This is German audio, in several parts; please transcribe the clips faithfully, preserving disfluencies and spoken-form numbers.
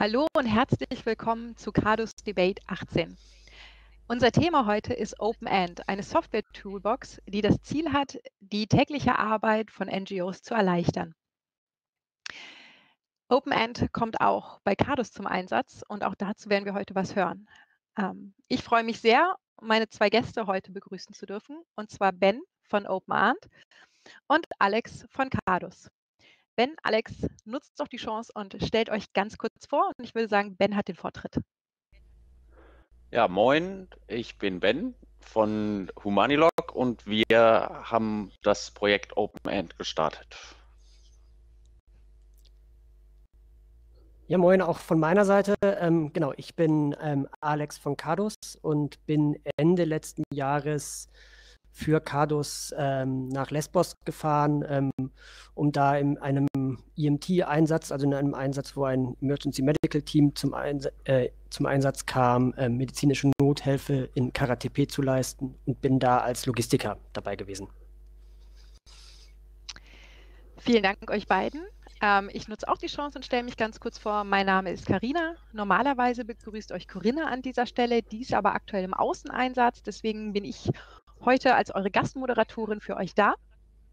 Hallo und herzlich willkommen zu Cadus Debate achtzehn. Unser Thema heute ist Open End, eine Software-Toolbox, die das Ziel hat, die tägliche Arbeit von N G Os zu erleichtern. Open End kommt auch bei Cadus zum Einsatz und auch dazu werden wir heute was hören. Ähm, ich freue mich sehr, meine zwei Gäste heute begrüßen zu dürfen, und zwar Ben von Open End und Alex von Cadus. Ben, Alex, nutzt doch die Chance und stellt euch ganz kurz vor, und ich würde sagen, Ben hat den Vortritt. Ja, moin, ich bin Ben von Humanilog und wir haben das Projekt Open End gestartet. Ja, moin, auch von meiner Seite. Ähm, genau, ich bin ähm, Alex von Cadus und bin Ende letzten Jahres für Cadus ähm, nach Lesbos gefahren, ähm, um da in einem E M T-Einsatz, also in einem Einsatz, wo ein Emergency Medical Team zum, Eins äh, zum Einsatz kam, äh, medizinische Nothilfe in Kara-Tepe zu leisten, und bin da als Logistiker dabei gewesen. Vielen Dank euch beiden. Ähm, ich nutze auch die Chance und stelle mich ganz kurz vor. Mein Name ist Karina. Normalerweise begrüßt euch Corinna an dieser Stelle, die ist aber aktuell im Außeneinsatz. Deswegen bin ich heute als eure Gastmoderatorin für euch da.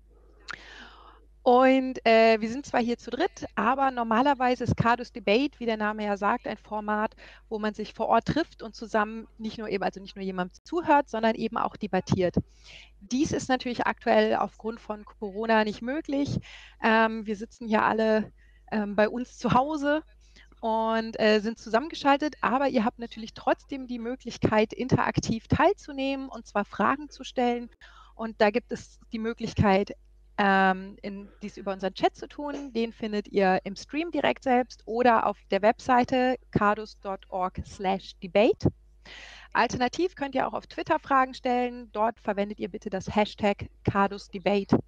Und äh, wir sind zwar hier zu dritt, aber normalerweise ist Cadus Debate, wie der Name ja sagt, ein Format, wo man sich vor Ort trifft und zusammen nicht nur eben, also nicht nur jemandem zuhört, sondern eben auch debattiert. Dies ist natürlich aktuell aufgrund von Corona nicht möglich. Ähm, wir sitzen hier alle ähm, bei uns zu Hause und äh, sind zusammengeschaltet, aber ihr habt natürlich trotzdem die Möglichkeit, interaktiv teilzunehmen und zwar Fragen zu stellen. Und da gibt es die Möglichkeit, ähm, in, dies über unseren Chat zu tun. Den findet ihr im Stream direkt selbst oder auf der Webseite cadus punkt org slash debate. Alternativ könnt ihr auch auf Twitter Fragen stellen. Dort verwendet ihr bitte das Hashtag Cadus Debate.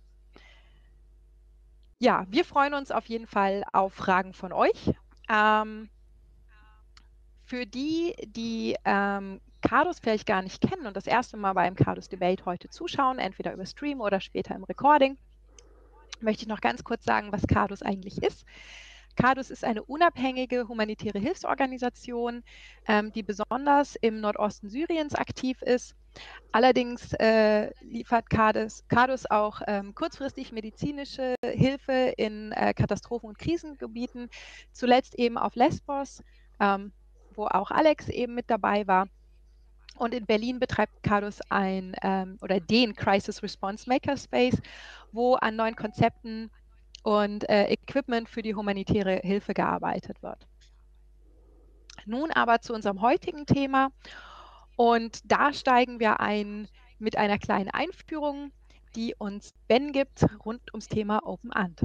Ja, wir freuen uns auf jeden Fall auf Fragen von euch. Ähm, für die, die ähm, Cadus vielleicht gar nicht kennen und das erste Mal beim Cadus Debate heute zuschauen, entweder über Stream oder später im Recording, möchte ich noch ganz kurz sagen, was Cadus eigentlich ist. Cadus ist eine unabhängige humanitäre Hilfsorganisation, ähm, die besonders im Nordosten Syriens aktiv ist. Allerdings äh, liefert Cadus, Cadus auch ähm, kurzfristig medizinische Hilfe in äh, Katastrophen- und Krisengebieten, zuletzt eben auf Lesbos, ähm, wo auch Alex eben mit dabei war. Und in Berlin betreibt Cadus ein ähm, oder den Crisis Response Makerspace, wo an neuen Konzepten und äh, Equipment für die humanitäre Hilfe gearbeitet wird. Nun aber zu unserem heutigen Thema. Und da steigen wir ein mit einer kleinen Einführung, die uns Ben gibt rund ums Thema Open End.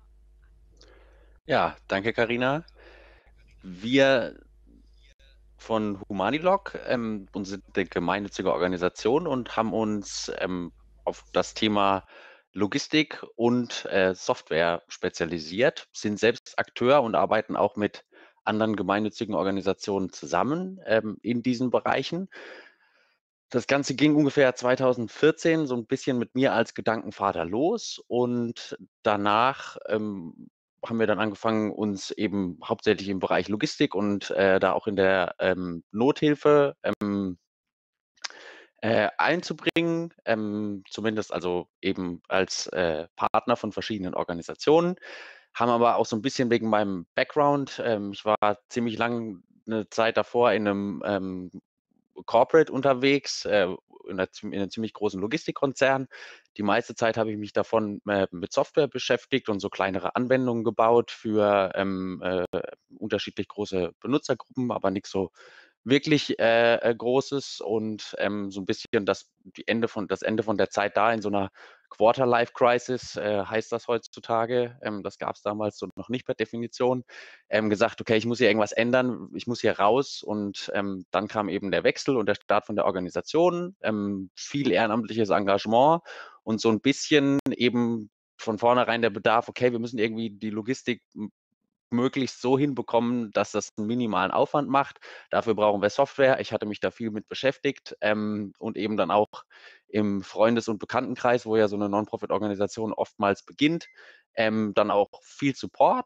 Ja, danke Karina. Wir von Humanilog ähm, sind eine gemeinnützige Organisation und haben uns ähm, auf das Thema Logistik und äh, Software spezialisiert, sind selbst Akteur und arbeiten auch mit anderen gemeinnützigen Organisationen zusammen ähm, in diesen Bereichen. Das Ganze ging ungefähr zweitausendvierzehn so ein bisschen mit mir als Gedankenvater los, und danach ähm, haben wir dann angefangen, uns eben hauptsächlich im Bereich Logistik und äh, da auch in der ähm, Nothilfe ähm, äh, einzubringen, ähm, zumindest also eben als äh, Partner von verschiedenen Organisationen, haben aber auch so ein bisschen wegen meinem Background, ähm, ich war ziemlich lang eine Zeit davor in einem ähm, Corporate unterwegs, äh, in, einer, in einem ziemlich großen Logistikkonzern. Die meiste Zeit habe ich mich davon äh, mit Software beschäftigt und so kleinere Anwendungen gebaut für ähm, äh, unterschiedlich große Benutzergruppen, aber nichts so wirklich äh, äh, Großes, und ähm, so ein bisschen das, die Ende von, das Ende von der Zeit da in so einer Quarter-Life-Crisis, äh, heißt das heutzutage. Ähm, das gab es damals so noch nicht per Definition. Ähm, gesagt, okay, ich muss hier irgendwas ändern, ich muss hier raus, und ähm, dann kam eben der Wechsel und der Start von der Organisation, ähm, viel ehrenamtliches Engagement und so ein bisschen eben von vornherein der Bedarf, okay, wir müssen irgendwie die Logistik möglichst so hinbekommen, dass das einen minimalen Aufwand macht. Dafür brauchen wir Software. Ich hatte mich da viel mit beschäftigt ähm, und eben dann auch im Freundes- und Bekanntenkreis, wo ja so eine Non-Profit-Organisation oftmals beginnt, ähm, dann auch viel Support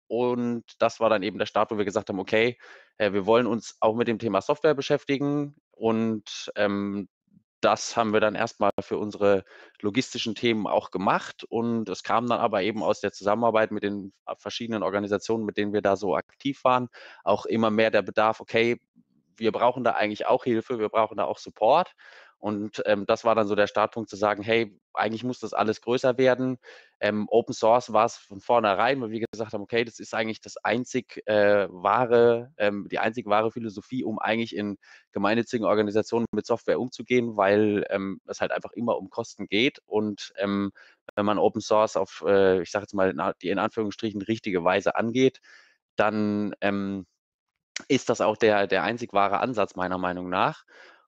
und das war dann eben der Start, wo wir gesagt haben, okay, äh, wir wollen uns auch mit dem Thema Software beschäftigen und ähm, das haben wir dann erstmal für unsere logistischen Themen auch gemacht und es kam dann aber eben aus der Zusammenarbeit mit den verschiedenen Organisationen, mit denen wir da so aktiv waren, auch immer mehr der Bedarf, okay, wir brauchen da eigentlich auch Hilfe, wir brauchen da auch Support und ähm, das war dann so der Startpunkt zu sagen, hey, eigentlich muss das alles größer werden. Ähm, Open Source war es von vornherein, weil wir gesagt haben, okay, das ist eigentlich das einzig äh, wahre, ähm, die einzig wahre Philosophie, um eigentlich in gemeinnützigen Organisationen mit Software umzugehen, weil ähm, es halt einfach immer um Kosten geht und ähm, wenn man Open Source auf, äh, ich sage jetzt mal, die in Anführungsstrichen richtige Weise angeht, dann ähm, ist das auch der, der einzig wahre Ansatz meiner Meinung nach.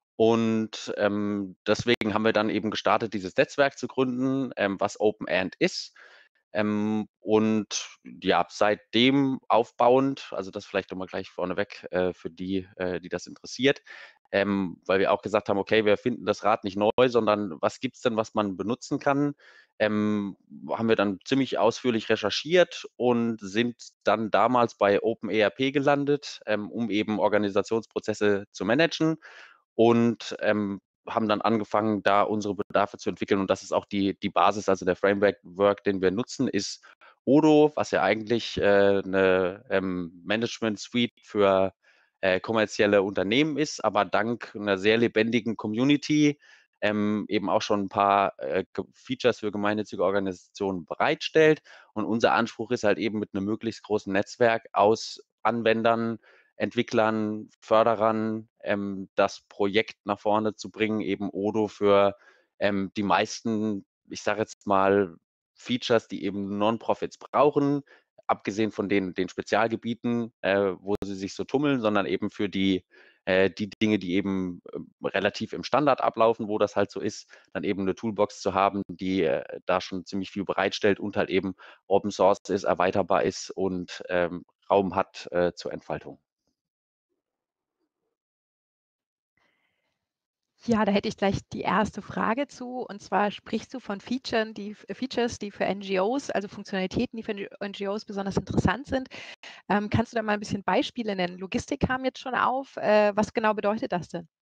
Und ähm, deswegen haben wir dann eben gestartet, dieses Netzwerk zu gründen, ähm, was OpenAnd ist. Ähm, und ja, seitdem aufbauend, also das vielleicht nochmal gleich vorneweg äh, für die, äh, die das interessiert, ähm, weil wir auch gesagt haben, okay, wir finden das Rad nicht neu, sondern was gibt es denn, was man benutzen kann? Ähm, haben wir dann ziemlich ausführlich recherchiert und sind dann damals bei OpenERP gelandet, ähm, um eben Organisationsprozesse zu managen und ähm, haben dann angefangen, da unsere Bedarfe zu entwickeln und das ist auch die, die Basis, also der Framework, den wir nutzen, ist Odoo, was ja eigentlich äh, eine ähm, Management-Suite für äh, kommerzielle Unternehmen ist, aber dank einer sehr lebendigen Community ähm, eben auch schon ein paar äh, Features für gemeinnützige Organisationen bereitstellt. Und unser Anspruch ist halt eben mit einem möglichst großen Netzwerk aus Anwendern, Entwicklern, Förderern ähm, das Projekt nach vorne zu bringen, eben Odoo für ähm, die meisten, ich sage jetzt mal, Features, die eben Non-Profits brauchen, abgesehen von den, den Spezialgebieten, äh, wo sie sich so tummeln, sondern eben für die, äh, die Dinge, die eben äh, relativ im Standard ablaufen, wo das halt so ist, dann eben eine Toolbox zu haben, die äh, da schon ziemlich viel bereitstellt und halt eben Open Source ist, erweiterbar ist und ähm, Raum hat äh, zur Entfaltung. Ja, da hätte ich gleich die erste Frage zu. Und zwar sprichst du von Features, die, Features, die für N G Os, also Funktionalitäten, die für N G Os besonders interessant sind. Ähm, kannst du da mal ein bisschen Beispiele nennen? Logistik kam jetzt schon auf. Äh, was genau bedeutet das denn?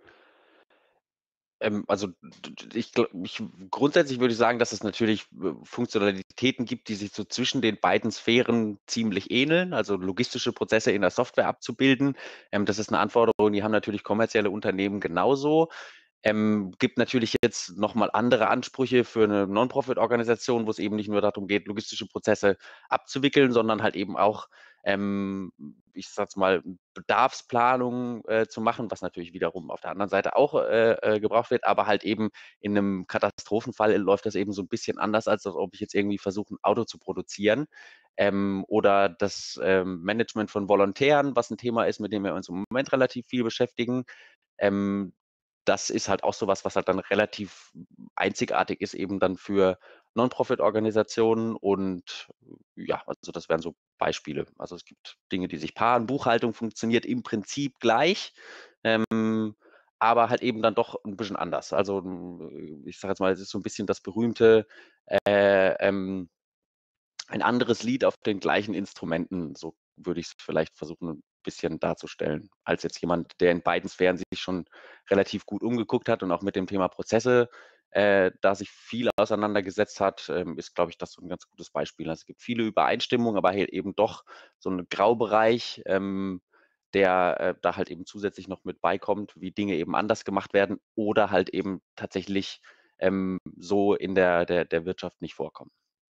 Ähm, also ich, ich, grundsätzlich würde ich sagen, dass es natürlich Funktionalitäten gibt, die sich so zwischen den beiden Sphären ziemlich ähneln, also logistische Prozesse in der Software abzubilden. Ähm, das ist eine Anforderung, die haben natürlich kommerzielle Unternehmen genauso. Ähm, gibt natürlich jetzt nochmal andere Ansprüche für eine Non-Profit-Organisation, wo es eben nicht nur darum geht, logistische Prozesse abzuwickeln, sondern halt eben auch, ähm, ich sag's mal, Bedarfsplanung äh, zu machen, was natürlich wiederum auf der anderen Seite auch äh, äh, gebraucht wird, aber halt eben in einem Katastrophenfall läuft das eben so ein bisschen anders, als ob ich jetzt irgendwie versuche, ein Auto zu produzieren. Ähm, oder das ähm, Management von Volontären, was ein Thema ist, mit dem wir uns im Moment relativ viel beschäftigen. Ähm, das ist halt auch so was, was halt dann relativ einzigartig ist, eben dann für Non-Profit-Organisationen und ja, also das wären so Beispiele. Also es gibt Dinge, die sich paaren. Buchhaltung funktioniert im Prinzip gleich, ähm, aber halt eben dann doch ein bisschen anders. Also ich sage jetzt mal, es ist so ein bisschen das berühmte äh, ähm, ein anderes Lied auf den gleichen Instrumenten, so würde ich es vielleicht versuchen, ein bisschen darzustellen, als jetzt jemand, der in beiden Sphären sich schon relativ gut umgeguckt hat und auch mit dem Thema Prozesse, äh, da sich viel auseinandergesetzt hat, ähm, ist, glaube ich, das so ein ganz gutes Beispiel. Also es gibt viele Übereinstimmungen, aber halt eben doch so ein Graubereich, ähm, der äh, da halt eben zusätzlich noch mit beikommt, wie Dinge eben anders gemacht werden oder halt eben tatsächlich ähm, so in der, der, der Wirtschaft nicht vorkommen.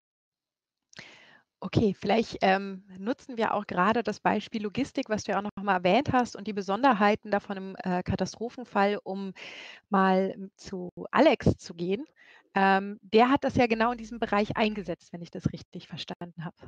Okay, vielleicht ähm, nutzen wir auch gerade das Beispiel Logistik, was du ja auch noch mal erwähnt hast, und die Besonderheiten davon im äh, Katastrophenfall, um mal ähm, zu Alex zu gehen. Ähm, der hat das ja genau in diesem Bereich eingesetzt, wenn ich das richtig verstanden habe.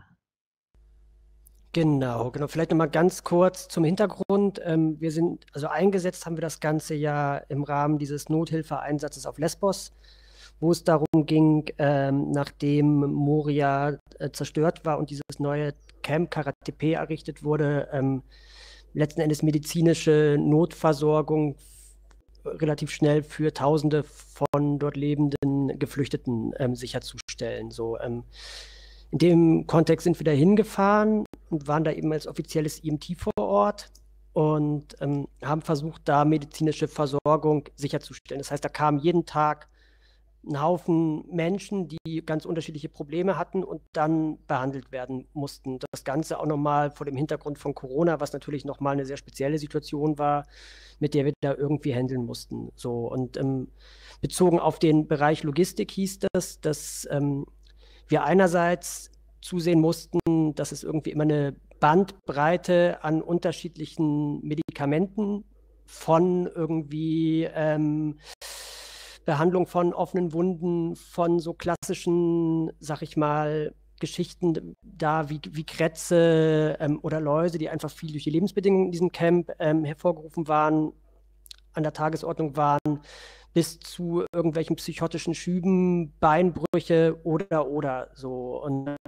Genau, genau. Vielleicht nochmal ganz kurz zum Hintergrund. Ähm, wir sind, also eingesetzt haben wir das Ganze ja im Rahmen dieses Nothilfeeinsatzes auf Lesbos, wo es darum ging, ähm, nachdem Moria äh, zerstört war und dieses neue Camp Karatepe errichtet wurde, ähm, letzten Endes medizinische Notversorgung relativ schnell für Tausende von dort lebenden Geflüchteten ähm, sicherzustellen. So, ähm, in dem Kontext sind wir da hingefahren und waren da eben als offizielles I M T vor Ort und ähm, haben versucht, da medizinische Versorgung sicherzustellen. Das heißt, da kamen jeden Tag ein Haufen Menschen, die ganz unterschiedliche Probleme hatten und dann behandelt werden mussten. Das Ganze auch nochmal vor dem Hintergrund von Corona, was natürlich nochmal eine sehr spezielle Situation war, mit der wir da irgendwie handeln mussten. So, und ähm, bezogen auf den Bereich Logistik hieß das, dass ähm, wir einerseits zusehen mussten, dass es irgendwie immer eine Bandbreite an unterschiedlichen Medikamenten von irgendwie ähm, Behandlung von offenen Wunden, von so klassischen, sag ich mal, Geschichten da wie, wie Krätze ähm, oder Läuse, die einfach viel durch die Lebensbedingungen in diesem Camp ähm, hervorgerufen waren, an der Tagesordnung waren, bis zu irgendwelchen psychotischen Schüben, Beinbrüche oder oder so. Und äh,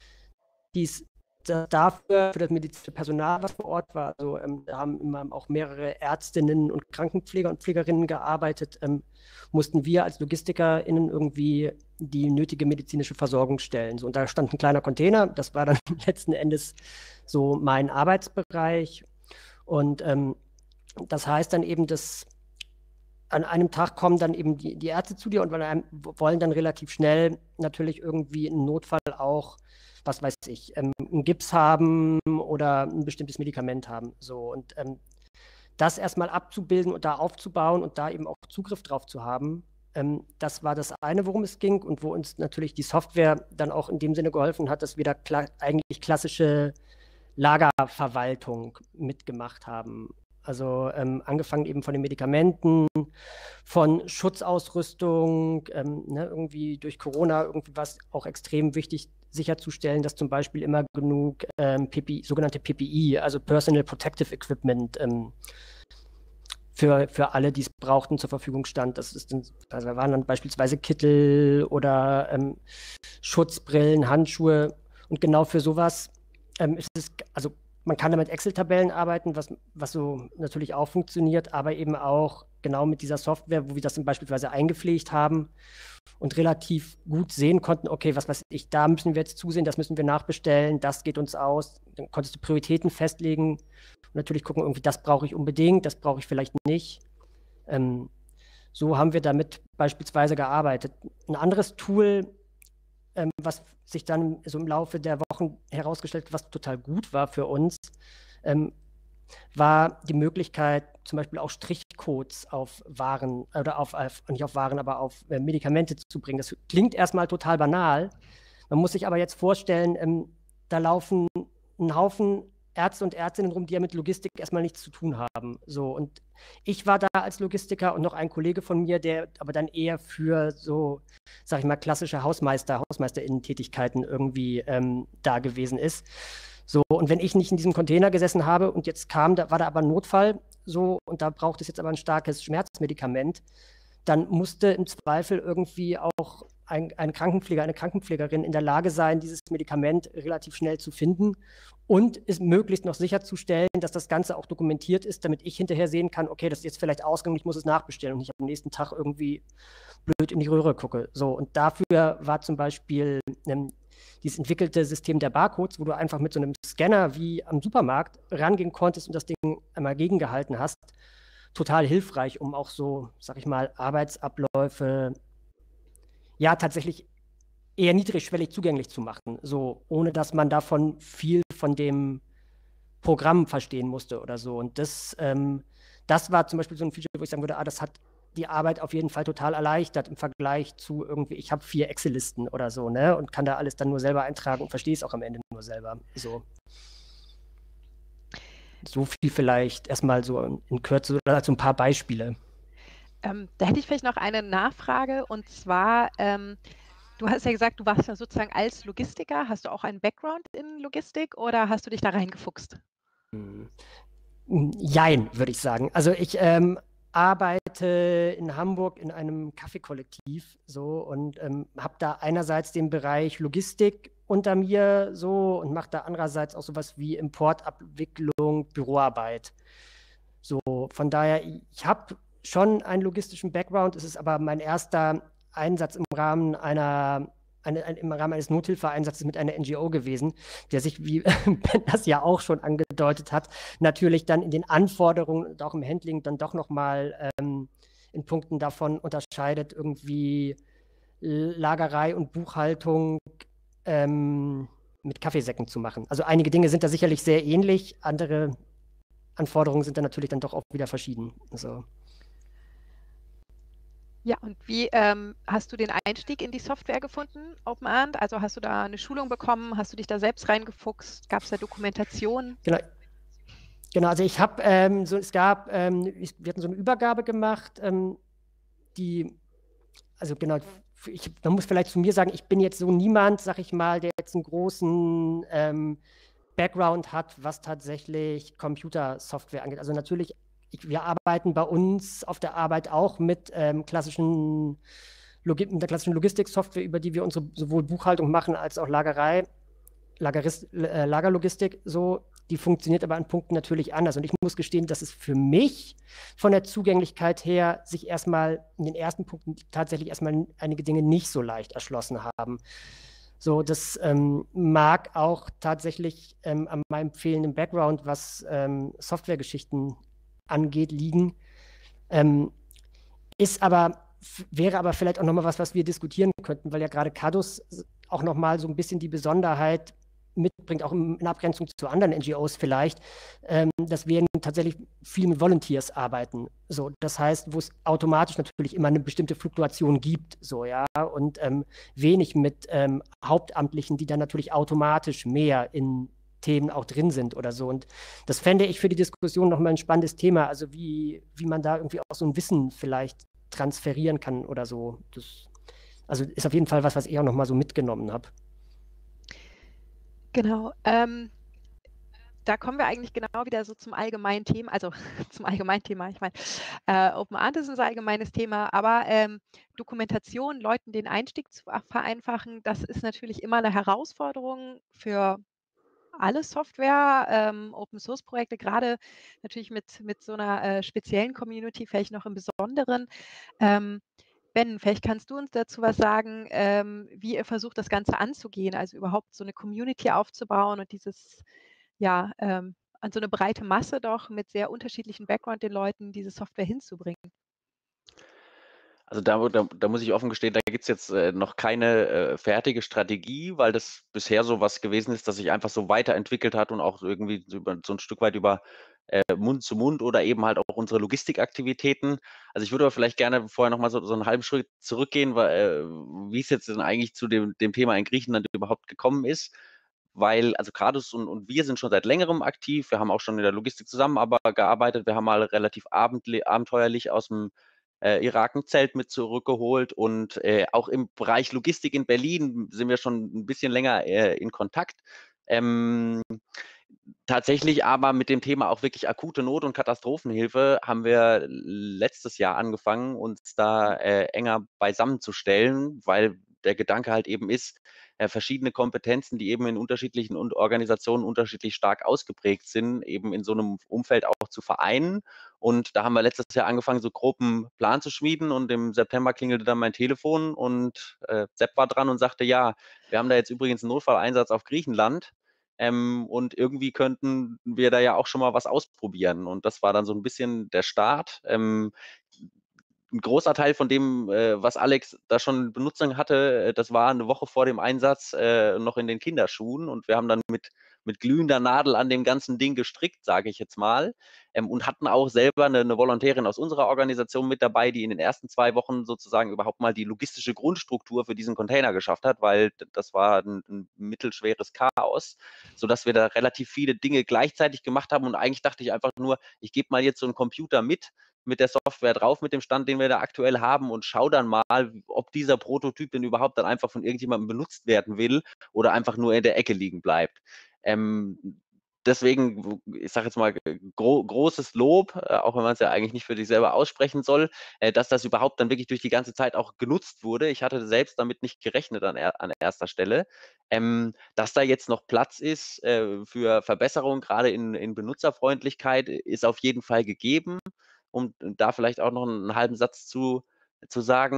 dies dafür, für das medizinische Personal, was vor Ort war, also ähm, da haben immer auch mehrere Ärztinnen und Krankenpfleger und Pflegerinnen gearbeitet, ähm, mussten wir als LogistikerInnen irgendwie die nötige medizinische Versorgung stellen. So, und da stand ein kleiner Container, das war dann letzten Endes so mein Arbeitsbereich. Und ähm, das heißt dann eben, dass an einem Tag kommen dann eben die, die Ärzte zu dir und wollen dann relativ schnell natürlich irgendwie im Notfall auch, was weiß ich, ähm, einen Gips haben oder ein bestimmtes Medikament haben. So, und ähm, das erstmal abzubilden und da aufzubauen und da eben auch Zugriff drauf zu haben, ähm, das war das eine, worum es ging und wo uns natürlich die Software dann auch in dem Sinne geholfen hat, dass wir da kla- eigentlich klassische Lagerverwaltung mitgemacht haben. Also ähm, angefangen eben von den Medikamenten, von Schutzausrüstung, ähm, ne, irgendwie durch Corona irgendwie war es auch extrem wichtig, sicherzustellen, dass zum Beispiel immer genug ähm, P P I, sogenannte P P I, also Personal Protective Equipment, ähm, für, für alle, die es brauchten, zur Verfügung stand. Das ist dann, also da waren dann beispielsweise Kittel oder ähm, Schutzbrillen, Handschuhe und genau für sowas ähm, ist es, also man kann da mit Excel-Tabellen arbeiten, was, was so natürlich auch funktioniert, aber eben auch genau mit dieser Software, wo wir das dann beispielsweise eingepflegt haben und relativ gut sehen konnten, okay, was weiß ich, da müssen wir jetzt zusehen, das müssen wir nachbestellen, das geht uns aus. Dann konntest du Prioritäten festlegen und natürlich gucken, irgendwie, das brauche ich unbedingt, das brauche ich vielleicht nicht. Ähm, so haben wir damit beispielsweise gearbeitet. Ein anderes Tool, ähm, was sich dann so im Laufe der Wochen herausgestellt hat, was total gut war für uns, ähm, war die Möglichkeit, zum Beispiel auch Strichcodes auf Waren oder auf, auf nicht auf Waren, aber auf äh, Medikamente zu bringen. Das klingt erstmal total banal. Man muss sich aber jetzt vorstellen, ähm, da laufen ein Haufen Ärzte und Ärztinnen rum, die ja mit Logistik erstmal nichts zu tun haben. So, und ich war da als Logistiker und noch ein Kollege von mir, der aber dann eher für so, sag ich mal, klassische Hausmeister, HausmeisterInnen-Tätigkeiten irgendwie ähm, da gewesen ist. So, und wenn ich nicht in diesem Container gesessen habe und jetzt kam, da war da aber ein Notfall, so, und da braucht es jetzt aber ein starkes Schmerzmedikament, dann musste im Zweifel irgendwie auch ein, ein Krankenpfleger, eine Krankenpflegerin in der Lage sein, dieses Medikament relativ schnell zu finden und es möglichst noch sicherzustellen, dass das Ganze auch dokumentiert ist, damit ich hinterher sehen kann, okay, das ist jetzt vielleicht ausgegangen, ich muss es nachbestellen und ich am nächsten Tag irgendwie blöd in die Röhre gucke. So, und dafür war zum Beispiel ähm, dieses entwickelte System der Barcodes, wo du einfach mit so einem Scanner wie am Supermarkt rangehen konntest und das Ding einmal gegengehalten hast, total hilfreich, um auch so, sag ich mal, Arbeitsabläufe ja tatsächlich eher niedrigschwellig zugänglich zu machen, so ohne dass man davon viel von dem Programm verstehen musste oder so. Und das, ähm, das war zum Beispiel so ein Feature, wo ich sagen würde, ah, das hat die Arbeit auf jeden Fall total erleichtert im Vergleich zu irgendwie, ich habe vier Excel-Listen oder so, ne, und kann da alles dann nur selber eintragen und verstehe es auch am Ende nur selber. So. So viel vielleicht erstmal so in Kürze oder so ein paar Beispiele. Ähm, da hätte ich vielleicht noch eine Nachfrage und zwar, ähm, du hast ja gesagt, du warst ja sozusagen als Logistiker. Hast du auch einen Background in Logistik oder hast du dich da reingefuchst? Hm. Jein, würde ich sagen. Also ich ähm, arbeite in Hamburg in einem Kaffeekollektiv so und ähm, habe da einerseits den Bereich Logistik unter mir so und mache da andererseits auch sowas wie Importabwicklung, Büroarbeit. So, von daher, ich habe schon einen logistischen Background, es ist aber mein erster Einsatz im Rahmen einer eine, ein, im Rahmen eines Nothilfeeinsatzes mit einer N G O gewesen, der sich, wie Ben das ja auch schon angedeutet hat, natürlich dann in den Anforderungen und auch im Handling dann doch nochmal ähm, in Punkten davon unterscheidet, irgendwie Lagerei und Buchhaltung ähm, mit Kaffeesäcken zu machen. Also einige Dinge sind da sicherlich sehr ähnlich, andere Anforderungen sind dann natürlich dann doch auch wieder verschieden. Also Ja, und wie ähm, hast du den Einstieg in die Software gefunden, OpenAnt? Also hast du da eine Schulung bekommen? Hast du dich da selbst reingefuchst? Gab es da Dokumentation? Genau. Genau, also ich habe, ähm, so, es gab, ähm, wir hatten so eine Übergabe gemacht, ähm, die, also genau, ich, man muss vielleicht zu mir sagen, ich bin jetzt so niemand, sag ich mal, der jetzt einen großen ähm, Background hat, was tatsächlich Computersoftware angeht. Also natürlich, ich, wir arbeiten bei uns auf der Arbeit auch mit ähm, klassischen Logi mit der klassischen Logistiksoftware, über die wir unsere sowohl Buchhaltung machen als auch Lagerei, Lagerist, äh, Lagerlogistik so. Die funktioniert aber an Punkten natürlich anders. Und ich muss gestehen, dass es für mich von der Zugänglichkeit her sich erstmal in den ersten Punkten tatsächlich erstmal einige Dinge nicht so leicht erschlossen haben. So, das ähm, mag auch tatsächlich ähm, an meinem fehlenden Background, was ähm, Softwaregeschichten angeht, liegen. Ähm, ist aber, wäre aber vielleicht auch nochmal was, was wir diskutieren könnten, weil ja gerade CADOS auch nochmal so ein bisschen die Besonderheit mitbringt, auch in Abgrenzung zu anderen N G Os vielleicht, ähm, dass wir tatsächlich viel mit Volunteers arbeiten. So, das heißt, wo es automatisch natürlich immer eine bestimmte Fluktuation gibt, so, ja, und ähm, wenig mit ähm, Hauptamtlichen, die dann natürlich automatisch mehr in Themen auch drin sind oder so. Und das fände ich für die Diskussion nochmal ein spannendes Thema, also wie, wie man da irgendwie auch so ein Wissen vielleicht transferieren kann oder so. Das, also ist auf jeden Fall was, was ich auch nochmal so mitgenommen habe. Genau. Ähm, da kommen wir eigentlich genau wieder so zum allgemeinen Thema, also zum allgemeinen Thema. Ich meine, äh, OpenAnt ist ein allgemeines Thema, aber ähm, Dokumentation, Leuten den Einstieg zu vereinfachen, das ist natürlich immer eine Herausforderung für alle Software, ähm, Open-Source-Projekte, gerade natürlich mit, mit so einer äh, speziellen Community, vielleicht noch im Besonderen. Ähm, Ben, vielleicht kannst du uns dazu was sagen, ähm, wie ihr versucht, das Ganze anzugehen, also überhaupt so eine Community aufzubauen und dieses, ja, ähm, an so eine breite Masse doch mit sehr unterschiedlichen Background den Leuten diese Software hinzubringen. Also da, da, da muss ich offen gestehen, da gibt es jetzt äh, noch keine äh, fertige Strategie, weil das bisher so was gewesen ist, dass sich einfach so weiterentwickelt hat und auch irgendwie so, über, so ein Stück weit über äh, Mund zu Mund oder eben halt auch unsere Logistikaktivitäten. Also ich würde aber vielleicht gerne vorher nochmal so, so einen halben Schritt zurückgehen, weil, äh, wie es jetzt denn eigentlich zu dem, dem Thema in Griechenland überhaupt gekommen ist. Weil, also CADOS und, und wir sind schon seit längerem aktiv. Wir haben auch schon in der Logistik zusammengearbeitet. Wir haben mal relativ abenteuerlich aus dem äh, Irak ein Zelt mit zurückgeholt und äh, auch im Bereich Logistik in Berlin sind wir schon ein bisschen länger äh, in Kontakt. Ähm, tatsächlich aber mit dem Thema auch wirklich akute Not- und Katastrophenhilfe haben wir letztes Jahr angefangen, uns da äh, enger beisammenzustellen, weil der Gedanke halt eben ist, äh, verschiedene Kompetenzen, die eben in unterschiedlichen Organisationen unterschiedlich stark ausgeprägt sind, eben in so einem Umfeld auch zu vereinen. Und da haben wir letztes Jahr angefangen, so groben Plan zu schmieden und im September klingelte dann mein Telefon und äh, Sepp war dran und sagte, ja, wir haben da jetzt übrigens einen Notfalleinsatz auf Griechenland. Ähm, und irgendwie könnten wir da ja auch schon mal was ausprobieren. Und das war dann so ein bisschen der Start. Ähm, ein großer Teil von dem, äh, was Alex da schon Benutzung hatte, äh, das war eine Woche vor dem Einsatz äh, noch in den Kinderschuhen. Und wir haben dann mit, mit glühender Nadel an dem ganzen Ding gestrickt, sage ich jetzt mal. Ähm, und hatten auch selber eine, eine Volontärin aus unserer Organisation mit dabei, die in den ersten zwei Wochen sozusagen überhaupt mal die logistische Grundstruktur für diesen Container geschafft hat, weil das war ein, ein mittelschweres Chaos, sodass wir da relativ viele Dinge gleichzeitig gemacht haben. Und eigentlich dachte ich einfach nur, ich gebe mal jetzt so einen Computer mit, mit der Software drauf, mit dem Stand, den wir da aktuell haben und schau dann mal, ob dieser Prototyp denn überhaupt dann einfach von irgendjemandem benutzt werden will oder einfach nur in der Ecke liegen bleibt. Ähm, deswegen, ich sage jetzt mal, gro großes Lob, äh, auch wenn man es ja eigentlich nicht für sich selber aussprechen soll, äh, dass das überhaupt dann wirklich durch die ganze Zeit auch genutzt wurde. Ich hatte selbst damit nicht gerechnet an, er an erster Stelle. Ähm, dass da jetzt noch Platz ist äh, für Verbesserung, gerade in, in Benutzerfreundlichkeit, ist auf jeden Fall gegeben. Um da vielleicht auch noch einen halben Satz zu, zu sagen.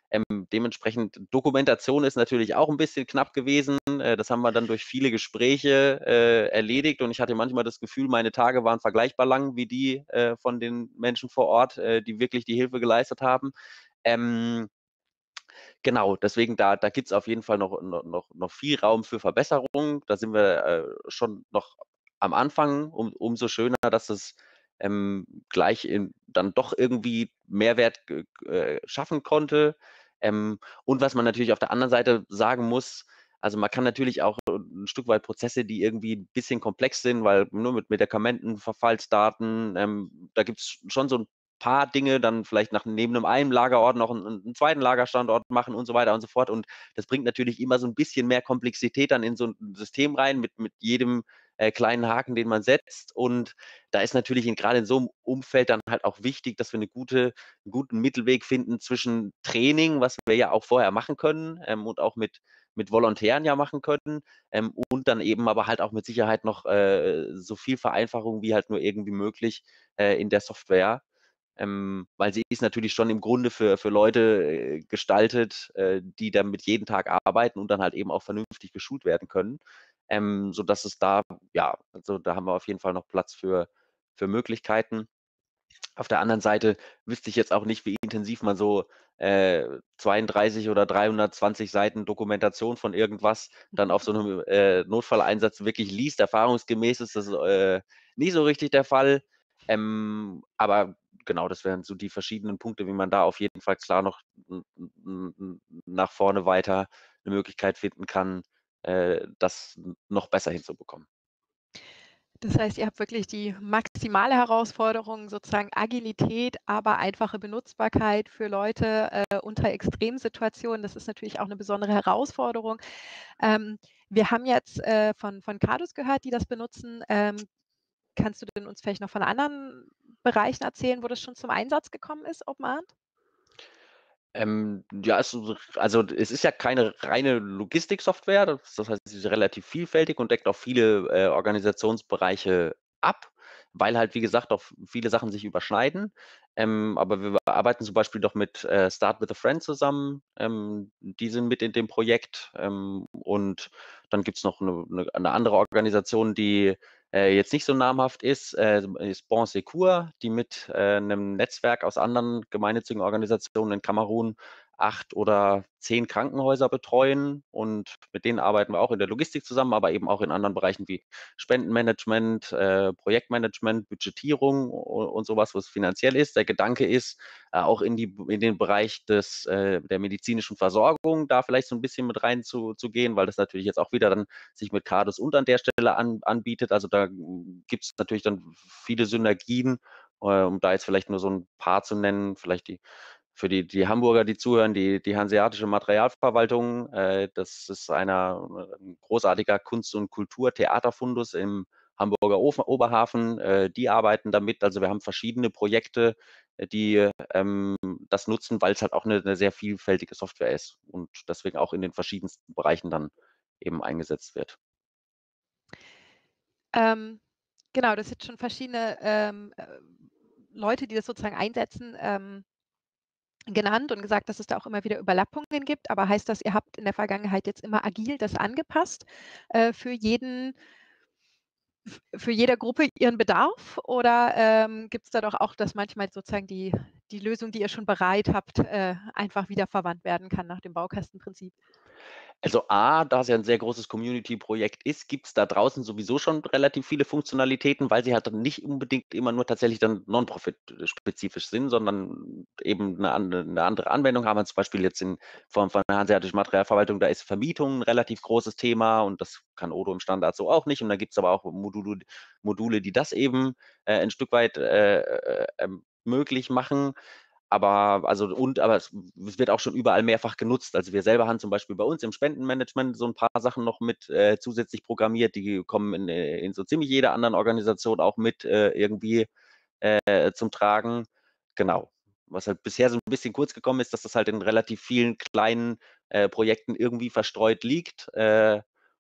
Ähm, dementsprechend Dokumentation ist natürlich auch ein bisschen knapp gewesen. Äh, das haben wir dann durch viele Gespräche äh, erledigt und ich hatte manchmal das Gefühl, meine Tage waren vergleichbar lang wie die äh, von den Menschen vor Ort, äh, die wirklich die Hilfe geleistet haben. Ähm, Genau, deswegen da, da gibt es auf jeden Fall noch, noch, noch viel Raum für Verbesserung. Da sind wir äh, schon noch am Anfang. Um, umso schöner, dass es ähm, gleich in, dann doch irgendwie Mehrwert äh, schaffen konnte. Ähm, und was man natürlich auf der anderen Seite sagen muss, also man kann natürlich auch ein Stück weit Prozesse, die irgendwie ein bisschen komplex sind, weil nur mit Medikamenten, Verfallsdaten, ähm, da gibt es schon so ein paar Dinge dann vielleicht nach neben einem einen Lagerort noch einen, einen zweiten Lagerstandort machen und so weiter und so fort. Und das bringt natürlich immer so ein bisschen mehr Komplexität dann in so ein System rein mit, mit jedem äh, kleinen Haken, den man setzt. Und da ist natürlich in, gerade in so einem Umfeld dann halt auch wichtig, dass wir eine gute, einen guten Mittelweg finden zwischen Training, was wir ja auch vorher machen können ähm, und auch mit, mit Volontären ja machen können ähm, und dann eben aber halt auch mit Sicherheit noch äh, so viel Vereinfachung wie halt nur irgendwie möglich äh, in der Software. Ähm, weil sie ist natürlich schon im Grunde für, für Leute äh, gestaltet, äh, die damit jeden Tag arbeiten und dann halt eben auch vernünftig geschult werden können. Ähm, sodass es da, ja, also da haben wir auf jeden Fall noch Platz für, für Möglichkeiten. Auf der anderen Seite wüsste ich jetzt auch nicht, wie intensiv man so äh, zweiunddreißig oder dreihundertzwanzig Seiten Dokumentation von irgendwas dann auf so einem äh, Notfalleinsatz wirklich liest. Erfahrungsgemäß ist das äh, nie so richtig der Fall. Ähm, aber genau, das wären so die verschiedenen Punkte, wie man da auf jeden Fall klar noch nach vorne weiter eine Möglichkeit finden kann, äh, das noch besser hinzubekommen. Das heißt, ihr habt wirklich die maximale Herausforderung, sozusagen Agilität, aber einfache Benutzbarkeit für Leute äh, unter Extremsituationen. Das ist natürlich auch eine besondere Herausforderung. Ähm, wir haben jetzt äh, von, von Cadus gehört, die das benutzen. Ähm, kannst du denn uns vielleicht noch von anderen Bereichen erzählen, wo das schon zum Einsatz gekommen ist, OpenArt? Ähm, ja, es, also es ist ja keine reine Logistiksoftware, das, das heißt, sie ist relativ vielfältig und deckt auch viele äh, Organisationsbereiche ab, weil halt, wie gesagt, auch viele Sachen sich überschneiden. Ähm, aber wir arbeiten zum Beispiel doch mit äh, Start with a Friend zusammen. Ähm, die sind mit in dem Projekt. Ähm, und dann gibt es noch eine, eine, eine andere Organisation, die äh, jetzt nicht so namhaft ist, äh, ist Bon Secours, die mit äh, einem Netzwerk aus anderen gemeinnützigen Organisationen in Kamerun acht oder zehn Krankenhäuser betreuen und mit denen arbeiten wir auch in der Logistik zusammen, aber eben auch in anderen Bereichen wie Spendenmanagement, äh, Projektmanagement, Budgetierung und, und sowas, was finanziell ist. Der Gedanke ist, äh, auch in, die, in den Bereich des, äh, der medizinischen Versorgung da vielleicht so ein bisschen mit rein zu, zu gehen, weil das natürlich jetzt auch wieder dann sich mit Cadus und an der Stelle an, anbietet. Also da gibt es natürlich dann viele Synergien, äh, um da jetzt vielleicht nur so ein paar zu nennen, vielleicht die für die, die Hamburger, die zuhören, die, die Hanseatische Materialverwaltung, äh, das ist einer, ein großartiger Kunst- und Kultur-Theaterfundus im Hamburger Oberhafen, äh, die arbeiten damit. Also wir haben verschiedene Projekte, die ähm, das nutzen, weil es halt auch eine, eine sehr vielfältige Software ist und deswegen auch in den verschiedensten Bereichen dann eben eingesetzt wird. Ähm, genau, das sind schon verschiedene ähm, äh, Leute, die das sozusagen einsetzen, ähm, genannt und gesagt, dass es da auch immer wieder Überlappungen gibt. Aber heißt das, ihr habt in der Vergangenheit jetzt immer agil das angepasst äh, für jeden, für jede Gruppe ihren Bedarf? Oder ähm, gibt es da doch auch, dass manchmal sozusagen die, die Lösung, die ihr schon bereit habt, äh, einfach wieder verwandt werden kann nach dem Baukastenprinzip? Also A, da es ja ein sehr großes Community-Projekt ist, gibt es da draußen sowieso schon relativ viele Funktionalitäten, weil sie halt dann nicht unbedingt immer nur tatsächlich dann Non-Profit-spezifisch sind, sondern eben eine, andere, eine andere Anwendung haben. Zum Beispiel jetzt in Form von der Hanseatischen Materialverwaltung, da ist Vermietung ein relativ großes Thema und das kann Odoo im Standard so auch nicht. Und da gibt es aber auch Module, Module, die das eben äh, ein Stück weit äh, äh, möglich machen. Aber also und aber es wird auch schon überall mehrfach genutzt. Also wir selber haben zum Beispiel bei uns im Spendenmanagement so ein paar Sachen noch mit äh, zusätzlich programmiert, die kommen in, in so ziemlich jeder anderen Organisation auch mit äh, irgendwie äh, zum Tragen. Genau. Was halt bisher so ein bisschen kurz gekommen ist, dass das halt in relativ vielen kleinen äh, Projekten irgendwie verstreut liegt. Äh,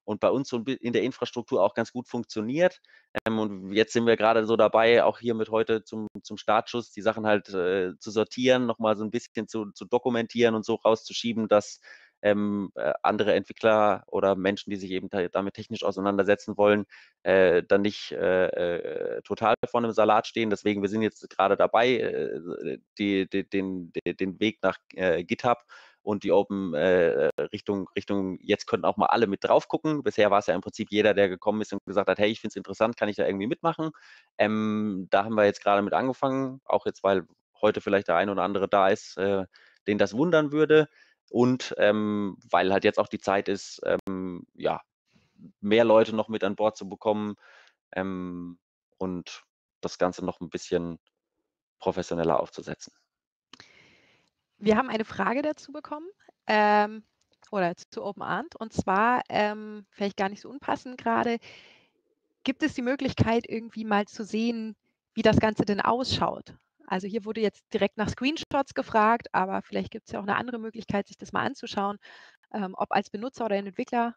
und bei uns so in der Infrastruktur auch ganz gut funktioniert. Ähm, und jetzt sind wir gerade so dabei, auch hier mit heute zum, zum Startschuss, die Sachen halt äh, zu sortieren, nochmal so ein bisschen zu, zu dokumentieren und so rauszuschieben, dass ähm, äh, andere Entwickler oder Menschen, die sich eben damit technisch auseinandersetzen wollen, äh, dann nicht äh, äh, total vor einem Salat stehen. Deswegen, wir sind jetzt gerade dabei, äh, die, die, den, den Weg nach äh, GitHub und die Open äh, Richtung, Richtung, jetzt könnten auch mal alle mit drauf gucken. Bisher war es ja im Prinzip jeder, der gekommen ist und gesagt hat, hey, ich finde es interessant, kann ich da irgendwie mitmachen? Ähm, da haben wir jetzt gerade mit angefangen, auch jetzt, weil heute vielleicht der ein oder andere da ist, äh, den das wundern würde. Und ähm, weil halt jetzt auch die Zeit ist, ähm, ja, mehr Leute noch mit an Bord zu bekommen ähm, und das Ganze noch ein bisschen professioneller aufzusetzen. Wir haben eine Frage dazu bekommen ähm, oder zu OpenAnt und zwar, ähm, vielleicht gar nicht so unpassend gerade, gibt es die Möglichkeit irgendwie mal zu sehen, wie das Ganze denn ausschaut? Also hier wurde jetzt direkt nach Screenshots gefragt, aber vielleicht gibt es ja auch eine andere Möglichkeit, sich das mal anzuschauen, ähm, ob als Benutzer oder ein Entwickler.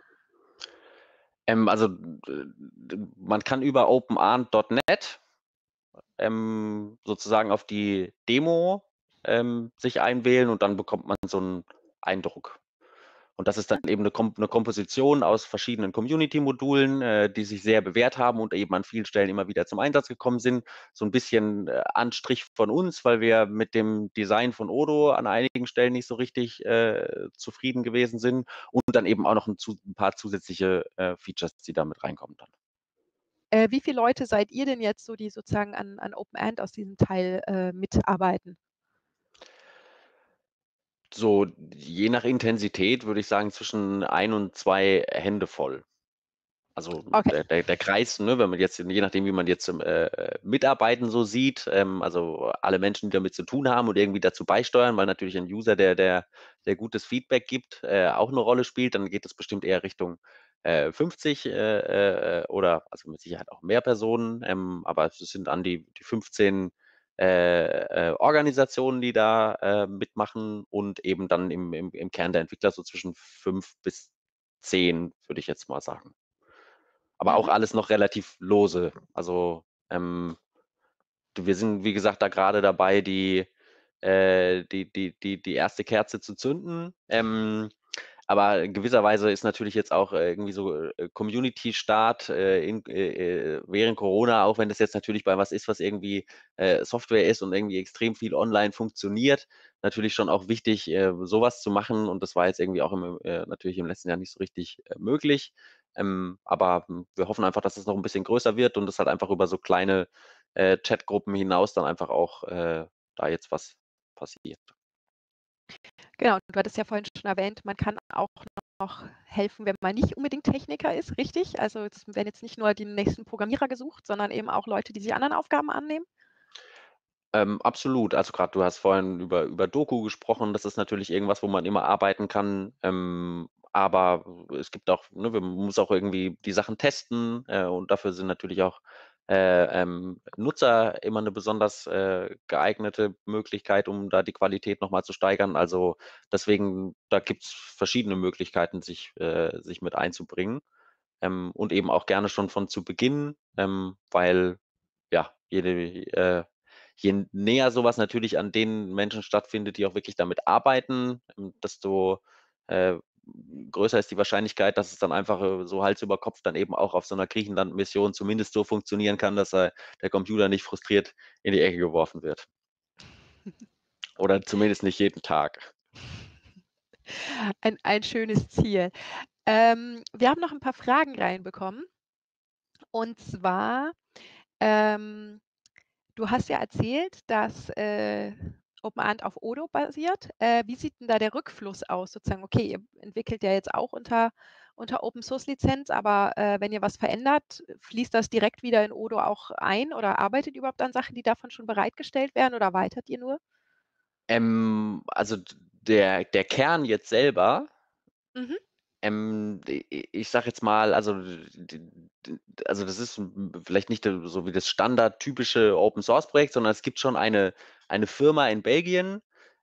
Ähm, also man kann über openarnt Punkt net ähm, sozusagen auf die Demo ähm, sich einwählen und dann bekommt man so einen Eindruck. Und das ist dann eben eine, Kom eine Komposition aus verschiedenen Community-Modulen, äh, die sich sehr bewährt haben und eben an vielen Stellen immer wieder zum Einsatz gekommen sind. So ein bisschen äh, Anstrich von uns, weil wir mit dem Design von Odo an einigen Stellen nicht so richtig äh, zufrieden gewesen sind. Und dann eben auch noch ein, zu, ein paar zusätzliche äh, Features, die damit reinkommen dann. Äh, wie viele Leute seid ihr denn jetzt so, die sozusagen an, an OpenAnt aus diesem Teil äh, mitarbeiten? So, je nach Intensität würde ich sagen, zwischen ein und zwei Hände voll. Also Okay. der, der, der Kreis, ne, wenn man jetzt, je nachdem, wie man jetzt äh, Mitarbeiten so sieht, ähm, also alle Menschen, die damit zu tun haben und irgendwie dazu beisteuern, weil natürlich ein User, der, der, der gutes Feedback gibt, äh, auch eine Rolle spielt, dann geht es bestimmt eher Richtung äh, fünfzig äh, äh, oder also mit Sicherheit auch mehr Personen, ähm, aber es sind an die, die fünfzehn äh, äh, Organisationen, die da äh, mitmachen und eben dann im, im, im Kern der Entwickler so zwischen fünf bis zehn, würde ich jetzt mal sagen. Aber auch Mhm. alles noch relativ lose. Also ähm, wir sind, wie gesagt, da gerade dabei, die, äh, die, die, die, die erste Kerze zu zünden. Ähm, aber in gewisser Weise ist natürlich jetzt auch äh, irgendwie so äh, Community-Start äh, in, äh, während Corona, auch wenn das jetzt natürlich bei was ist, was irgendwie äh, Software ist und irgendwie extrem viel online funktioniert, natürlich schon auch wichtig, äh, sowas zu machen. Und das war jetzt irgendwie auch im, äh, natürlich im letzten Jahr nicht so richtig äh, möglich. Ähm, aber wir hoffen einfach, dass es noch ein bisschen größer wird und es halt einfach über so kleine äh, Chatgruppen hinaus dann einfach auch äh, da jetzt was passiert. Genau, du hattest ja vorhin schon erwähnt, man kann auch noch helfen, wenn man nicht unbedingt Techniker ist, richtig? Also es werden jetzt nicht nur die nächsten Programmierer gesucht, sondern eben auch Leute, die sich anderen Aufgaben annehmen? Ähm, absolut. Also gerade du hast vorhin über, über Doku gesprochen. Das ist natürlich irgendwas, wo man immer arbeiten kann. Ähm, aber es gibt auch, ne, man muss auch irgendwie die Sachen testen äh, und dafür sind natürlich auch äh, ähm, Nutzer immer eine besonders äh, geeignete Möglichkeit, um da die Qualität nochmal zu steigern. Also deswegen, da gibt es verschiedene Möglichkeiten, sich, äh, sich mit einzubringen. Ähm, und eben auch gerne schon von zu Beginn, ähm, weil ja, jede, äh, je näher sowas natürlich an den Menschen stattfindet, die auch wirklich damit arbeiten, ähm, desto äh, größer ist die Wahrscheinlichkeit, dass es dann einfach äh, so Hals über Kopf dann eben auch auf so einer Griechenland-Mission zumindest so funktionieren kann, dass er, der Computer nicht frustriert in die Ecke geworfen wird. Oder zumindest nicht jeden Tag. Ein, ein schönes Ziel. Ähm, wir haben noch ein paar Fragen reinbekommen. Und zwar, ähm, du hast ja erzählt, dass äh, OpenAnt auf Odo basiert. Äh, wie sieht denn da der Rückfluss aus? Sozusagen, okay, ihr entwickelt ja jetzt auch unter, unter Open Source Lizenz, aber äh, wenn ihr was verändert, fließt das direkt wieder in Odo auch ein oder arbeitet ihr überhaupt an Sachen, die davon schon bereitgestellt werden oder erweitert ihr nur? Ähm, also der, der Kern jetzt selber, Mhm. Ähm, ich sage jetzt mal, also, also das ist vielleicht nicht so wie das standardtypische Open Source Projekt, sondern es gibt schon eine, eine Firma in Belgien,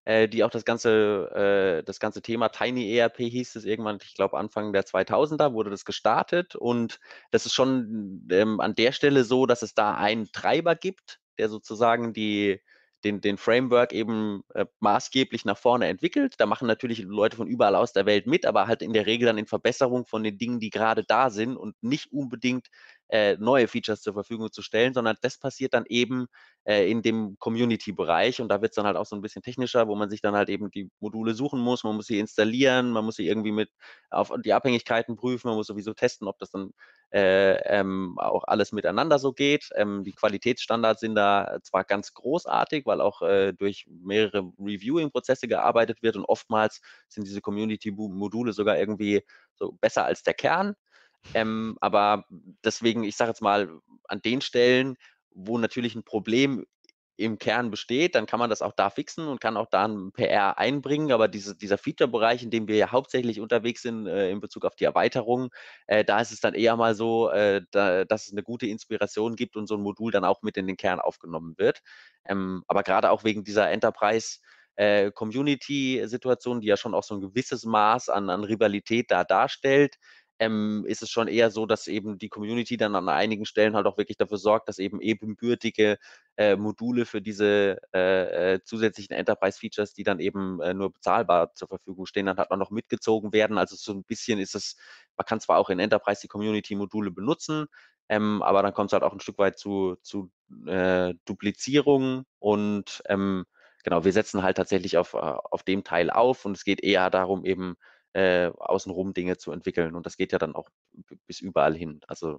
äh, die auch das ganze, äh, das ganze Thema Tiny E R P hieß es irgendwann, ich glaube Anfang der zweitausender wurde das gestartet und das ist schon ähm, an der Stelle so, dass es da einen Treiber gibt, der sozusagen die, den, den Framework eben äh, maßgeblich nach vorne entwickelt. Da machen natürlich Leute von überall aus der Welt mit, aber halt in der Regel dann in Verbesserung von den Dingen, die gerade da sind und nicht unbedingt äh, neue Features zur Verfügung zu stellen, sondern das passiert dann eben äh, in dem Community-Bereich und da wird es dann halt auch so ein bisschen technischer, wo man sich dann halt eben die Module suchen muss, man muss sie installieren, man muss sie irgendwie mit auf die Abhängigkeiten prüfen, man muss sowieso testen, ob das dann äh, ähm, auch alles miteinander so geht. Ähm, die Qualitätsstandards sind da zwar ganz großartig, weil auch äh, durch mehrere Reviewing-Prozesse gearbeitet wird und oftmals sind diese Community-Module sogar irgendwie so besser als der Kern. Ähm, aber deswegen, ich sage jetzt mal, an den Stellen, wo natürlich ein Problem im Kern besteht, dann kann man das auch da fixen und kann auch da ein P R einbringen. Aber diese, dieser Feature-Bereich, in dem wir ja hauptsächlich unterwegs sind äh, in Bezug auf die Erweiterung, äh, da ist es dann eher mal so, äh, da, dass es eine gute Inspiration gibt und so ein Modul dann auch mit in den Kern aufgenommen wird. Ähm, aber gerade auch wegen dieser Enterprise- äh, Community-Situation, die ja schon auch so ein gewisses Maß an, an Rivalität da darstellt, ähm, ist es schon eher so, dass eben die Community dann an einigen Stellen halt auch wirklich dafür sorgt, dass eben ebenbürtige äh, Module für diese äh, äh, zusätzlichen Enterprise-Features, die dann eben äh, nur bezahlbar zur Verfügung stehen, dann hat man noch mitgezogen werden. Also so ein bisschen ist es, man kann zwar auch in Enterprise die Community-Module benutzen, ähm, aber dann kommt es halt auch ein Stück weit zu, zu äh, Duplizierung und ähm, genau, wir setzen halt tatsächlich auf, äh, auf dem Teil auf und es geht eher darum, eben äh, außenrum Dinge zu entwickeln. Und das geht ja dann auch bis überall hin. Also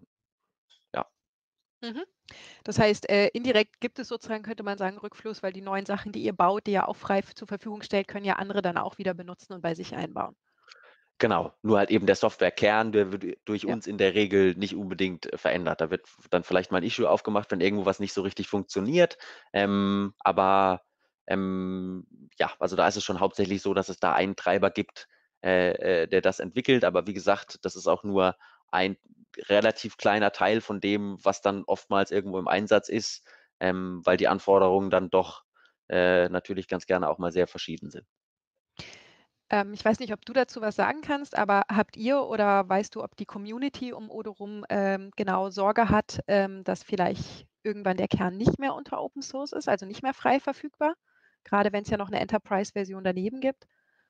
ja. Mhm. Das heißt, äh, indirekt gibt es sozusagen, könnte man sagen, Rückfluss, weil die neuen Sachen, die ihr baut, die ihr auch frei zur Verfügung stellt, können ja andere dann auch wieder benutzen und bei sich einbauen. Genau, nur halt eben der Softwarekern, der wird durch Ja. uns in der Regel nicht unbedingt äh, verändert. Da wird dann vielleicht mal ein Issue aufgemacht, wenn irgendwo was nicht so richtig funktioniert. Ähm, aber ähm, ja, also da ist es schon hauptsächlich so, dass es da einen Treiber gibt, äh, äh, der das entwickelt. Aber wie gesagt, das ist auch nur ein relativ kleiner Teil von dem, was dann oftmals irgendwo im Einsatz ist, ähm, weil die Anforderungen dann doch äh, natürlich ganz gerne auch mal sehr verschieden sind. Ähm, ich weiß nicht, ob du dazu was sagen kannst, aber habt ihr oder weißt du, ob die Community um Odo rum ähm, genau Sorge hat, ähm, dass vielleicht irgendwann der Kern nicht mehr unter Open Source ist, also nicht mehr frei verfügbar? Gerade wenn es ja noch eine Enterprise-Version daneben gibt?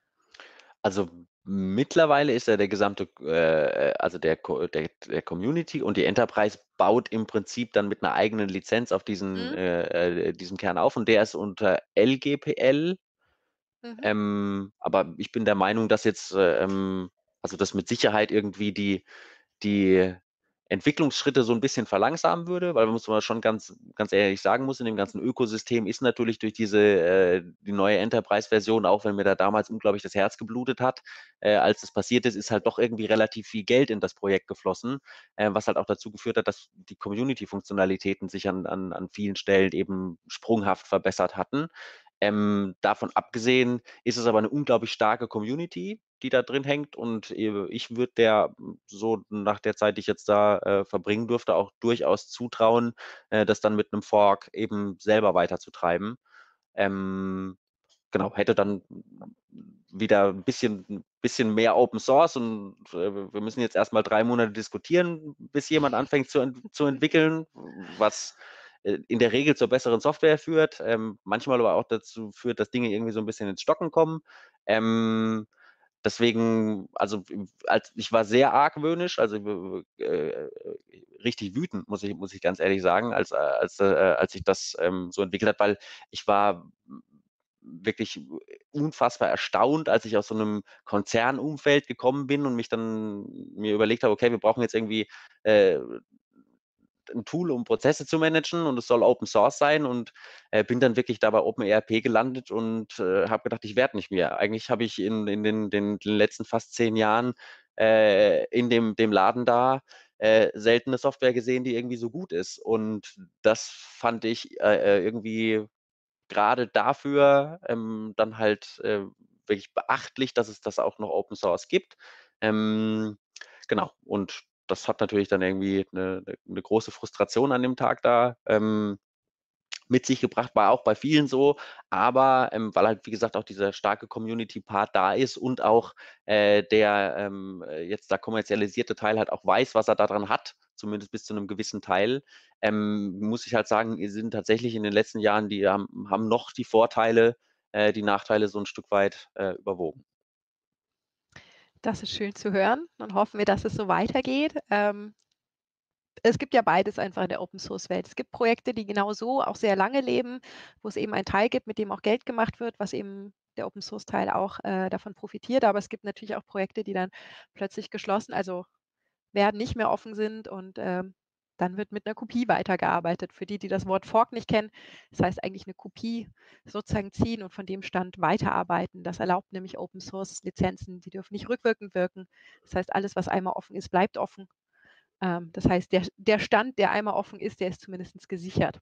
Also mittlerweile ist ja der gesamte, äh, also der, Co- der, der Community und die Enterprise baut im Prinzip dann mit einer eigenen Lizenz auf diesen, Mhm. äh, äh, diesem Kern auf und der ist unter L G P L. Mhm. Ähm, aber ich bin der Meinung, dass jetzt, äh, ähm, also das mit Sicherheit irgendwie die, die Entwicklungsschritte so ein bisschen verlangsamen würde, weil man muss mal schon ganz, ganz ehrlich sagen muss, in dem ganzen Ökosystem ist natürlich durch diese äh, die neue Enterprise-Version, auch wenn mir da damals unglaublich das Herz geblutet hat, äh, als das passiert ist, ist halt doch irgendwie relativ viel Geld in das Projekt geflossen, äh, was halt auch dazu geführt hat, dass die Community-Funktionalitäten sich an, an, an vielen Stellen eben sprunghaft verbessert hatten. Ähm, davon abgesehen ist es aber eine unglaublich starke Community, die da drin hängt und äh, ich würde der so nach der Zeit, die ich jetzt da äh, verbringen durfte, auch durchaus zutrauen, äh, das dann mit einem Fork eben selber weiterzutreiben. Ähm, genau, hätte dann wieder ein bisschen, ein bisschen mehr Open Source und äh, wir müssen jetzt erstmal drei Monate diskutieren, bis jemand anfängt zu, ent zu entwickeln, was äh, in der Regel zur besseren Software führt, ähm, manchmal aber auch dazu führt, dass Dinge irgendwie so ein bisschen ins Stocken kommen. Ähm, deswegen, also als, ich war sehr argwöhnisch, also äh, richtig wütend, muss ich, muss ich ganz ehrlich sagen, als, als, äh, als ich das ähm, so entwickelt habe, weil ich war wirklich unfassbar erstaunt, als ich aus so einem Konzernumfeld gekommen bin und mich dann mir überlegt habe, okay, wir brauchen jetzt irgendwie äh, ein Tool, um Prozesse zu managen und es soll Open Source sein und äh, bin dann wirklich da bei OpenERP gelandet und äh, habe gedacht, ich werde nicht mehr. Eigentlich habe ich in, in den, den, den letzten fast zehn Jahren äh, in dem, dem Laden da äh, seltene Software gesehen, die irgendwie so gut ist. Und das fand ich äh, irgendwie gerade dafür ähm, dann halt äh, wirklich beachtlich, dass es das auch noch Open Source gibt. Ähm, genau, und das hat natürlich dann irgendwie eine, eine große Frustration an dem Tag da ähm, mit sich gebracht, war auch bei vielen so, aber ähm, weil halt, wie gesagt, auch dieser starke Community-Part da ist und auch äh, der ähm, jetzt da kommerzialisierte Teil halt auch weiß, was er daran hat, zumindest bis zu einem gewissen Teil, ähm, muss ich halt sagen, sind tatsächlich in den letzten Jahren, die haben, haben noch die Vorteile, äh, die Nachteile so ein Stück weit äh, überwogen. Das ist schön zu hören. Dann hoffen wir, dass es so weitergeht. Ähm, es gibt ja beides einfach in der Open-Source-Welt. Es gibt Projekte, die genau so auch sehr lange leben, wo es eben einen Teil gibt, mit dem auch Geld gemacht wird, was eben der Open-Source-Teil auch äh, davon profitiert. Aber es gibt natürlich auch Projekte, die dann plötzlich geschlossen, also werden, nicht mehr offen sind und ähm, dann wird mit einer Kopie weitergearbeitet. Für die, die das Wort Fork nicht kennen, das heißt eigentlich eine Kopie sozusagen ziehen und von dem Stand weiterarbeiten. Das erlaubt nämlich Open-Source-Lizenzen, die dürfen nicht rückwirkend wirken. Das heißt, alles, was einmal offen ist, bleibt offen. Ähm, das heißt, der, der Stand, der einmal offen ist, der ist zumindest gesichert.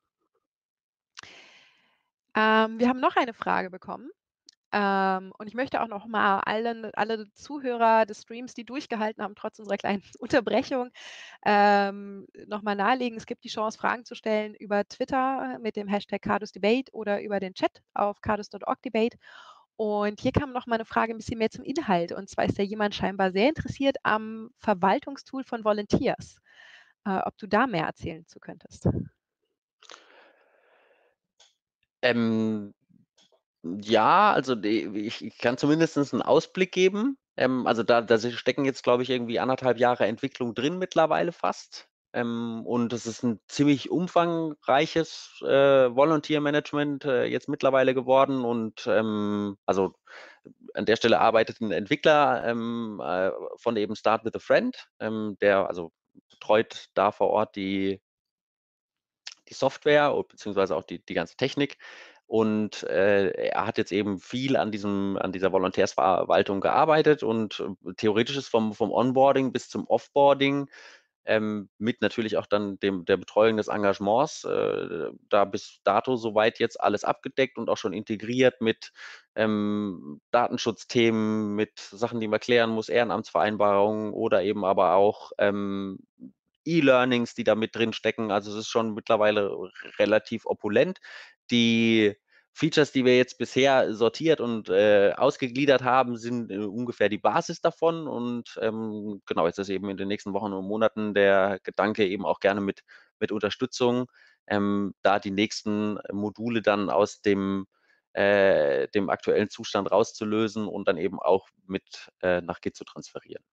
Ähm, wir haben noch eine Frage bekommen. Ähm, und ich möchte auch noch mal allen, alle Zuhörer des Streams, die durchgehalten haben, trotz unserer kleinen Unterbrechung, ähm, noch mal nahelegen. Es gibt die Chance, Fragen zu stellen über Twitter mit dem Hashtag CardusDebate oder über den Chat auf cardus punkt org Debate. Und hier kam noch mal eine Frage ein bisschen mehr zum Inhalt. Und zwar ist da jemand scheinbar sehr interessiert am Verwaltungstool von Volunteers. Äh, ob du da mehr erzählen zu könntest. Ähm, ja, also die, ich, ich kann zumindest einen Ausblick geben. Ähm, also da, da stecken jetzt, glaube ich, irgendwie anderthalb Jahre Entwicklung drin mittlerweile fast. Ähm, und es ist ein ziemlich umfangreiches äh, Volunteer-Management äh, jetzt mittlerweile geworden. Und ähm, also an der Stelle arbeitet ein Entwickler ähm, äh, von eben Start with a Friend, ähm, der also betreut da vor Ort die die Software beziehungsweise auch die, die ganze Technik. Und äh, er hat jetzt eben viel an, diesem, an dieser Volontärsverwaltung gearbeitet und äh, theoretisch ist vom, vom Onboarding bis zum Offboarding ähm, mit natürlich auch dann dem, der Betreuung des Engagements äh, da bis dato soweit jetzt alles abgedeckt und auch schon integriert mit ähm, Datenschutzthemen, mit Sachen, die man klären muss, Ehrenamtsvereinbarungen oder eben aber auch ähm, E-Learnings, die da mit drin stecken. Also es ist schon mittlerweile relativ opulent. Die Features, die wir jetzt bisher sortiert und äh, ausgegliedert haben, sind äh, ungefähr die Basis davon. Und ähm, genau, jetzt ist eben in den nächsten Wochen und Monaten der Gedanke eben auch gerne mit, mit Unterstützung, ähm, da die nächsten Module dann aus dem, äh, dem aktuellen Zustand rauszulösen und dann eben auch mit äh, nach Git zu transferieren.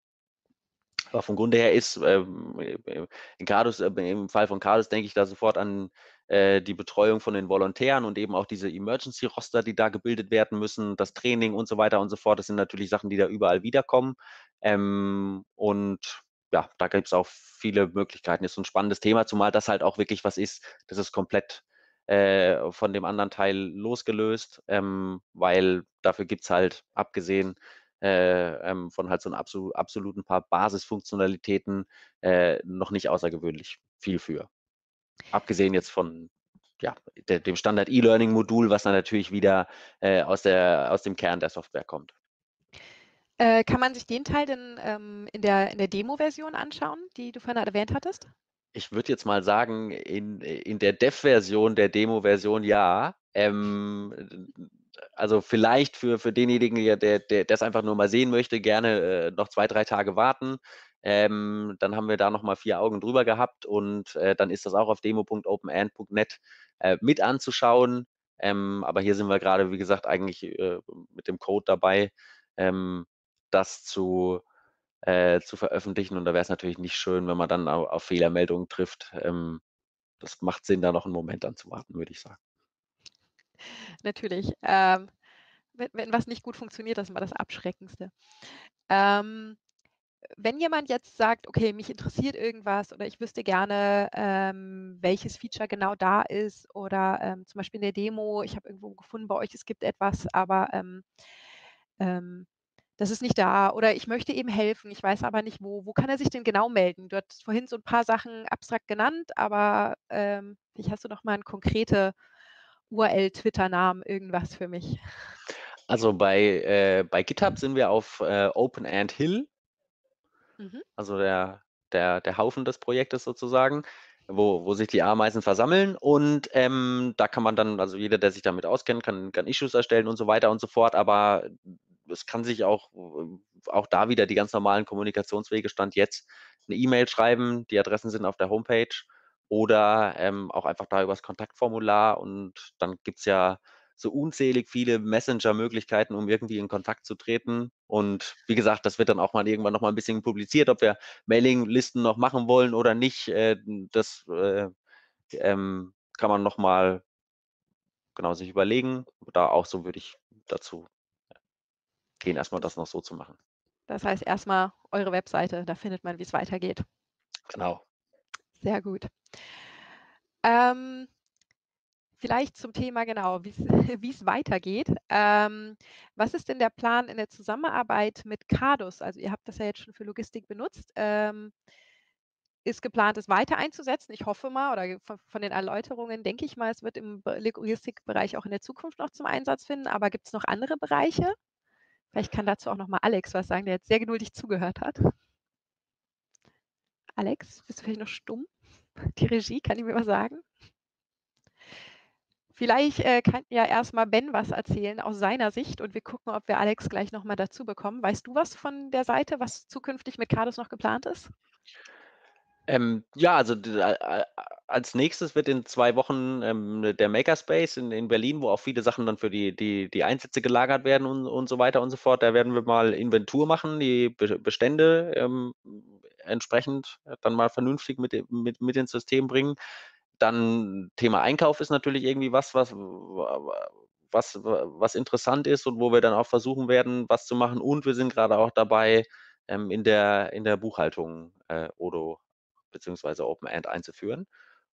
Aber vom Grunde her ist ähm, in Cardus, äh, im Fall von Cardus denke ich da sofort an äh, die Betreuung von den Volontären und eben auch diese Emergency-Roster, die da gebildet werden müssen, das Training und so weiter und so fort. Das sind natürlich Sachen, die da überall wiederkommen. Ähm, und ja, da gibt es auch viele Möglichkeiten. Ist so ein spannendes Thema, zumal das halt auch wirklich was ist, das ist komplett äh, von dem anderen Teil losgelöst, ähm, weil dafür gibt es halt, abgesehen äh, ähm, von halt so einem absol absoluten paar Basisfunktionalitäten äh, noch nicht außergewöhnlich viel für. Abgesehen jetzt von ja, der, dem Standard E-Learning-Modul, was dann natürlich wieder äh, aus, der, aus dem Kern der Software kommt. Äh, kann man sich den Teil denn ähm, in der, in der Demo-Version anschauen, die du vorhin erwähnt hattest? Ich würde jetzt mal sagen, in, in der Dev-Version, der Demo-Version ja. Ähm, also vielleicht für, für denjenigen, der, der, der das einfach nur mal sehen möchte, gerne äh, noch zwei, drei Tage warten. Ähm, dann haben wir da nochmal vier Augen drüber gehabt und äh, dann ist das auch auf demo punkt openand punkt net äh, mit anzuschauen. Ähm, aber hier sind wir gerade, wie gesagt, eigentlich äh, mit dem Code dabei, ähm, das zu, äh, zu veröffentlichen. Und da wäre es natürlich nicht schön, wenn man dann auf, auf Fehlermeldungen trifft. Ähm, das macht Sinn, da noch einen Moment anzuwarten, würde ich sagen. Natürlich. Ähm, wenn, wenn was nicht gut funktioniert, das ist immer das Abschreckendste. Ähm, wenn jemand jetzt sagt, okay, mich interessiert irgendwas oder ich wüsste gerne, ähm, welches Feature genau da ist oder ähm, zum Beispiel in der Demo, ich habe irgendwo gefunden bei euch, es gibt etwas, aber ähm, ähm, das ist nicht da oder ich möchte eben helfen, ich weiß aber nicht wo. Wo kann er sich denn genau melden? Du hattest vorhin so ein paar Sachen abstrakt genannt, aber ähm, vielleicht hast du noch mal eine konkrete U R L, Twitter-Namen, irgendwas für mich. Also bei, äh, bei GitHub sind wir auf äh, Open Ant Hill, Mhm. also der, der, der Haufen des Projektes sozusagen. wo, wo sich die Ameisen versammeln. Und ähm, da kann man dann, also jeder, der sich damit auskennt, kann, kann Issues erstellen und so weiter und so fort. Aber es kann sich auch, auch da wieder die ganz normalen Kommunikationswege, Stand jetzt, eine E-Mail schreiben, die Adressen sind auf der Homepage oder ähm, auch einfach da übers Kontaktformular. Und dann gibt es ja so unzählig viele Messenger-Möglichkeiten, um irgendwie in Kontakt zu treten. Und wie gesagt, das wird dann auch mal irgendwann noch mal ein bisschen publiziert, ob wir Mailinglisten noch machen wollen oder nicht. Äh, das äh, ähm, kann man noch mal genau sich überlegen. Da auch so würde ich dazu gehen, erstmal das noch so zu machen. Das heißt erstmal eure Webseite, da findet man, wie es weitergeht. Genau. Sehr gut. Ähm, vielleicht zum Thema genau, wie es weitergeht. Ähm, was ist denn der Plan in der Zusammenarbeit mit Cadus? Also ihr habt das ja jetzt schon für Logistik benutzt. Ähm, ist geplant, es weiter einzusetzen? Ich hoffe mal, oder von, von den Erläuterungen denke ich mal, es wird im Logistikbereich auch in der Zukunft noch zum Einsatz finden. Aber gibt es noch andere Bereiche? Vielleicht kann dazu auch noch mal Alex was sagen, der jetzt sehr geduldig zugehört hat. Alex, bist du vielleicht noch stumm? Die Regie, kann die mir was sagen? Vielleicht äh, kann ja erstmal Ben was erzählen aus seiner Sicht und wir gucken, ob wir Alex gleich nochmal dazu bekommen. Weißt du was von der Seite, was zukünftig mit Cadus noch geplant ist? Ähm, ja, also als nächstes wird in zwei Wochen ähm, der Makerspace in, in Berlin, wo auch viele Sachen dann für die, die, die Einsätze gelagert werden und, und so weiter und so fort. Da werden wir mal Inventur machen, die Be Bestände ähm, entsprechend dann mal vernünftig mit, mit, mit ins System bringen. Dann Thema Einkauf ist natürlich irgendwie was, was, was, was interessant ist und wo wir dann auch versuchen werden, was zu machen. Und wir sind gerade auch dabei, ähm, in, der, in der Buchhaltung äh, Odo beziehungsweise Open End einzuführen.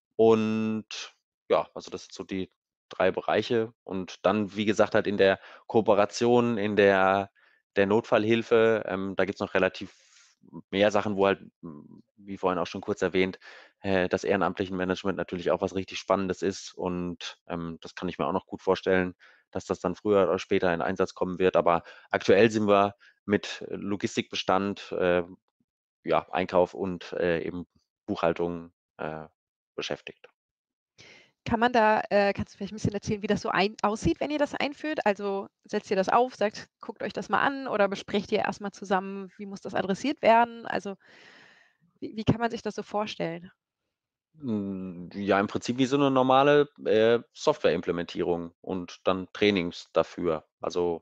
Und ja, also das sind so die drei Bereiche. Und dann, wie gesagt, halt in der Kooperation, in der, der Notfallhilfe, ähm, da gibt es noch relativ mehr Sachen, wo halt, wie vorhin auch schon kurz erwähnt, äh, das ehrenamtliche Management natürlich auch was richtig Spannendes ist. Und ähm, das kann ich mir auch noch gut vorstellen, dass das dann früher oder später in Einsatz kommen wird. Aber aktuell sind wir mit Logistikbestand, äh, ja, Einkauf und äh, eben Buchhaltung äh, beschäftigt. Kann man da, äh, kannst du vielleicht ein bisschen erzählen, wie das so ein, aussieht, wenn ihr das einführt? Also setzt ihr das auf, sagt, guckt euch das mal an oder besprecht ihr erstmal zusammen, wie muss das adressiert werden? Also wie, wie kann man sich das so vorstellen? Ja, im Prinzip wie so eine normale äh, Software-Implementierung und dann Trainings dafür. Also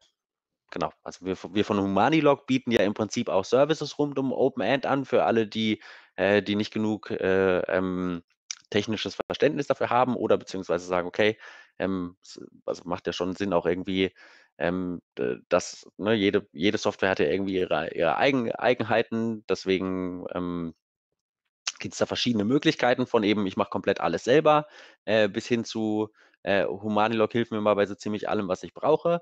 genau, also wir, wir von Humanilog bieten ja im Prinzip auch Services rund um Open End an für alle, die, äh, die nicht genug äh, ähm, technisches Verständnis dafür haben oder beziehungsweise sagen, okay, ähm, also macht ja schon Sinn auch irgendwie, ähm, dass ne, jede, jede Software hat ja irgendwie ihre, ihre Eigen, Eigenheiten, deswegen ähm, gibt es da verschiedene Möglichkeiten von eben, ich mache komplett alles selber, äh, bis hin zu äh, Humanilog hilft mir mal bei so ziemlich allem, was ich brauche.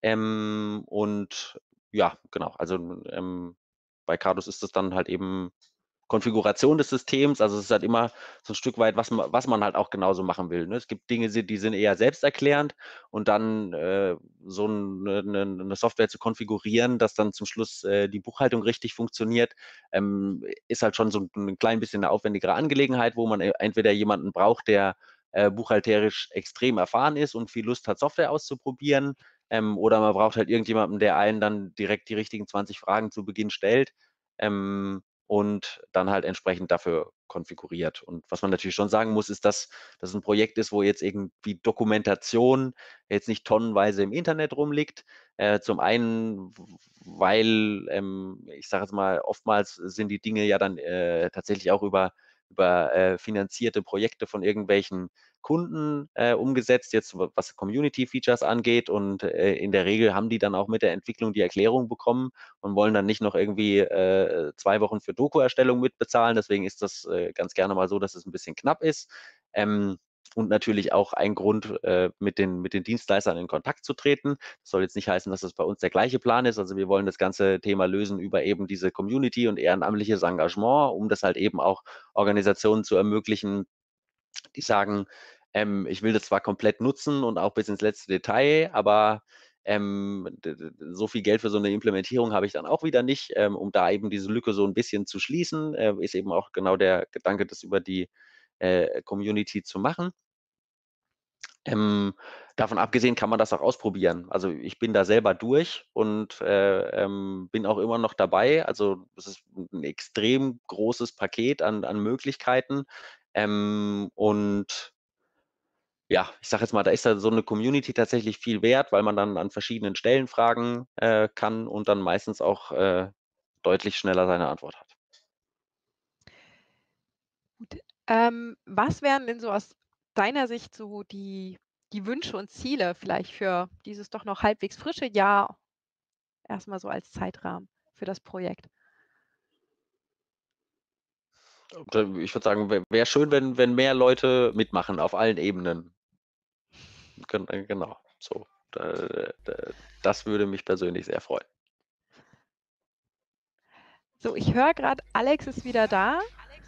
Ähm, und ja, genau, also ähm, bei Cadus ist das dann halt eben Konfiguration des Systems, also es ist halt immer so ein Stück weit, was man, was man halt auch genauso machen will. Ne? Es gibt Dinge, die sind eher selbsterklärend und dann äh, so eine, eine, Software zu konfigurieren, dass dann zum Schluss äh, die Buchhaltung richtig funktioniert, ähm, ist halt schon so ein klein bisschen eine aufwendigere Angelegenheit, wo man entweder jemanden braucht, der äh, buchhalterisch extrem erfahren ist und viel Lust hat, Software auszuprobieren, ähm, oder man braucht halt irgendjemanden, der einen dann direkt die richtigen zwanzig Fragen zu Beginn stellt. Ähm, und dann halt entsprechend dafür konfiguriert. Und was man natürlich schon sagen muss, ist, dass das ein Projekt ist, wo jetzt irgendwie Dokumentation jetzt nicht tonnenweise im Internet rumliegt. Äh, zum einen, weil, ähm, ich sage jetzt mal, oftmals sind die Dinge ja dann äh, tatsächlich auch über, über äh, finanzierte Projekte von irgendwelchen Kunden äh, umgesetzt, jetzt was Community-Features angeht. Und äh, in der Regel haben die dann auch mit der Entwicklung die Erklärung bekommen und wollen dann nicht noch irgendwie äh, zwei Wochen für Doku-Erstellung mitbezahlen. Deswegen ist das äh, ganz gerne mal so, dass es ein bisschen knapp ist. Ähm, und natürlich auch ein Grund, äh, mit, den, mit den Dienstleistern in Kontakt zu treten. Das soll jetzt nicht heißen, dass es bei uns der gleiche Plan ist. Also wir wollen das ganze Thema lösen über eben diese Community und ehrenamtliches Engagement, um das halt eben auch Organisationen zu ermöglichen, die sagen, ähm, ich will das zwar komplett nutzen und auch bis ins letzte Detail, aber ähm, so viel Geld für so eine Implementierung habe ich dann auch wieder nicht, ähm, um da eben diese Lücke so ein bisschen zu schließen, äh, ist eben auch genau der Gedanke, das über die äh, Community zu machen. Ähm, davon abgesehen kann man das auch ausprobieren. Also ich bin da selber durch und äh, ähm, bin auch immer noch dabei. Also es ist ein extrem großes Paket an, an Möglichkeiten. Ähm, und ja, ich sage jetzt mal, da ist da so eine Community tatsächlich viel wert, weil man dann an verschiedenen Stellen fragen äh, kann und dann meistens auch äh, deutlich schneller seine Antwort hat. Gut. Ähm, was wären denn so aus deiner Sicht so die, die Wünsche und Ziele vielleicht für dieses doch noch halbwegs frische Jahr, erstmal so als Zeitrahmen für das Projekt? Ich würde sagen, wäre wär schön, wenn, wenn mehr Leute mitmachen auf allen Ebenen. Gen- äh, Genau, so. Da- da- Das würde mich persönlich sehr freuen. So, ich höre gerade, Alex ist wieder da.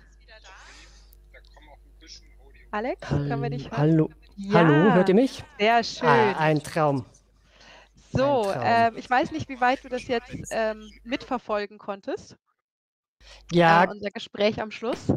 Alex, können wir dich hören? Hallo, Ja, hallo, hört ihr mich? sehr Ah, schön. ein Traum. So, ein Traum. ähm, ich weiß nicht, wie weit du das jetzt ähm, mitverfolgen konntest, Ja, äh, unser Gespräch am Schluss.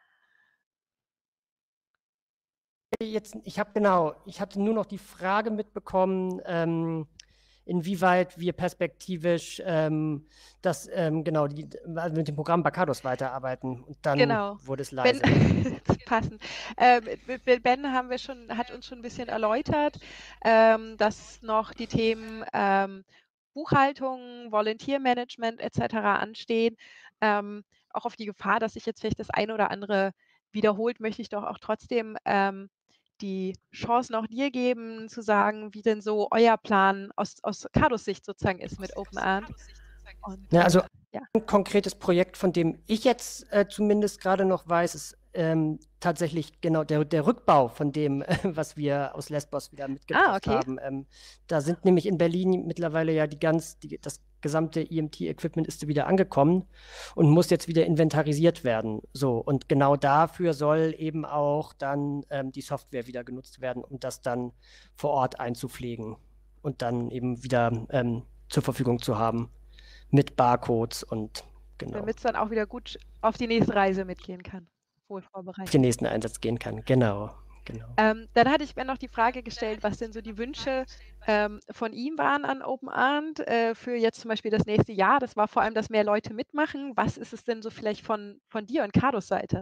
jetzt, ich habe genau, ich hatte nur noch die Frage mitbekommen, ähm, inwieweit wir perspektivisch ähm, das ähm, genau die, also mit dem Programm Barcados weiterarbeiten. Und dann Genau. wurde es Ben, leise. passend. Ähm, mit Ben haben wir schon, hat uns schon ein bisschen erläutert, ähm, dass noch die Themen ähm, Buchhaltung, Volunteer-Management et cetera anstehen. Ähm, auch auf die Gefahr, dass sich jetzt vielleicht das eine oder andere wiederholt, möchte ich doch auch trotzdem ähm, die Chance noch dir geben, zu sagen, wie denn so euer Plan aus, aus Cardos Sicht sozusagen ist mit OpenArnt. Und, Ja, also äh, ja. ein konkretes Projekt, von dem ich jetzt äh, zumindest gerade noch weiß, ist ähm, tatsächlich genau der, der Rückbau von dem, äh, was wir aus Lesbos wieder mitgebracht Ah, okay. haben. Ähm, da sind nämlich in Berlin mittlerweile ja die ganz, die, das gesamte E M T-Equipment ist wieder angekommen und muss jetzt wieder inventarisiert werden. So, und genau dafür soll eben auch dann ähm, die Software wieder genutzt werden, um das dann vor Ort einzupflegen und dann eben wieder ähm, zur Verfügung zu haben. Mit Barcodes und genau. Damit es dann auch wieder gut auf die nächste Reise mitgehen kann. Wohl Auf vorbereitet. den nächsten Einsatz gehen kann, genau. genau. Ähm, dann hatte ich mir noch die Frage gestellt, was denn so die Wünsche ähm, von ihm waren an OpenArnt äh, für jetzt zum Beispiel das nächste Jahr. Das war vor allem, dass mehr Leute mitmachen. Was ist es denn so vielleicht von, von dir und Cardos Seite?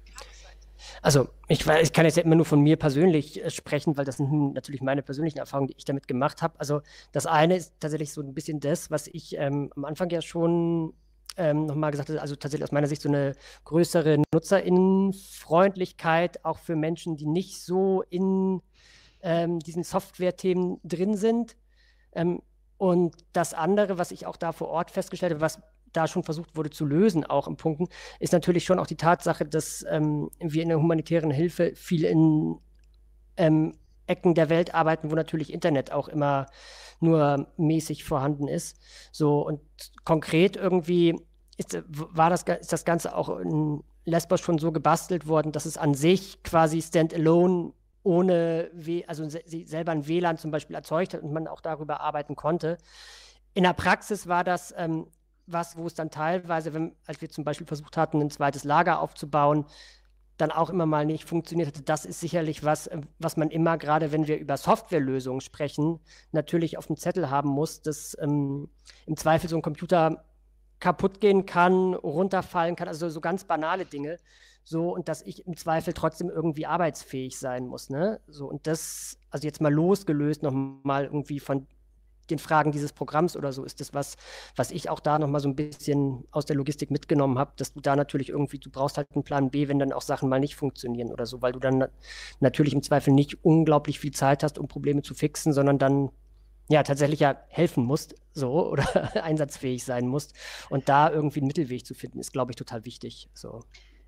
Also ich, weiß, ich kann jetzt immer nur von mir persönlich äh, sprechen, weil das sind natürlich meine persönlichen Erfahrungen, die ich damit gemacht habe. Also das eine ist tatsächlich so ein bisschen das, was ich ähm, am Anfang ja schon ähm, nochmal gesagt habe, also tatsächlich aus meiner Sicht so eine größere Nutzerinnenfreundlichkeit, auch für Menschen, die nicht so in ähm, diesen Software-Themen drin sind. Ähm, und das andere, was ich auch da vor Ort festgestellt habe, was da schon versucht wurde zu lösen, auch in Punkten, ist natürlich schon auch die Tatsache, dass ähm, wir in der humanitären Hilfe viel in ähm, Ecken der Welt arbeiten, wo natürlich Internet auch immer nur mäßig vorhanden ist. So, und konkret irgendwie ist, war das, ist das Ganze auch in Lesbos schon so gebastelt worden, dass es an sich quasi standalone ohne, w also selber ein W L A N zum Beispiel erzeugt hat und man auch darüber arbeiten konnte. In der Praxis war das ähm, was, wo es dann teilweise, wenn, als wir zum Beispiel versucht hatten, ein zweites Lager aufzubauen, dann auch immer mal nicht funktioniert hatte. Das ist sicherlich was, was man immer, gerade wenn wir über Softwarelösungen sprechen, natürlich auf dem Zettel haben muss, dass ähm, im Zweifel so ein Computer kaputt gehen kann, runterfallen kann, also so ganz banale Dinge. So, und dass ich im Zweifel trotzdem irgendwie arbeitsfähig sein muss. Ne? So, und das, also jetzt mal losgelöst nochmal irgendwie von den Fragen dieses Programms oder so, ist das was, was ich auch da nochmal so ein bisschen aus der Logistik mitgenommen habe, dass du da natürlich irgendwie, du brauchst halt einen Plan B, wenn dann auch Sachen mal nicht funktionieren oder so, weil du dann natürlich im Zweifel nicht unglaublich viel Zeit hast, um Probleme zu fixen, sondern dann ja tatsächlich ja helfen musst, so, oder einsatzfähig sein musst. Und da irgendwie einen Mittelweg zu finden, ist, glaube ich, total wichtig. So.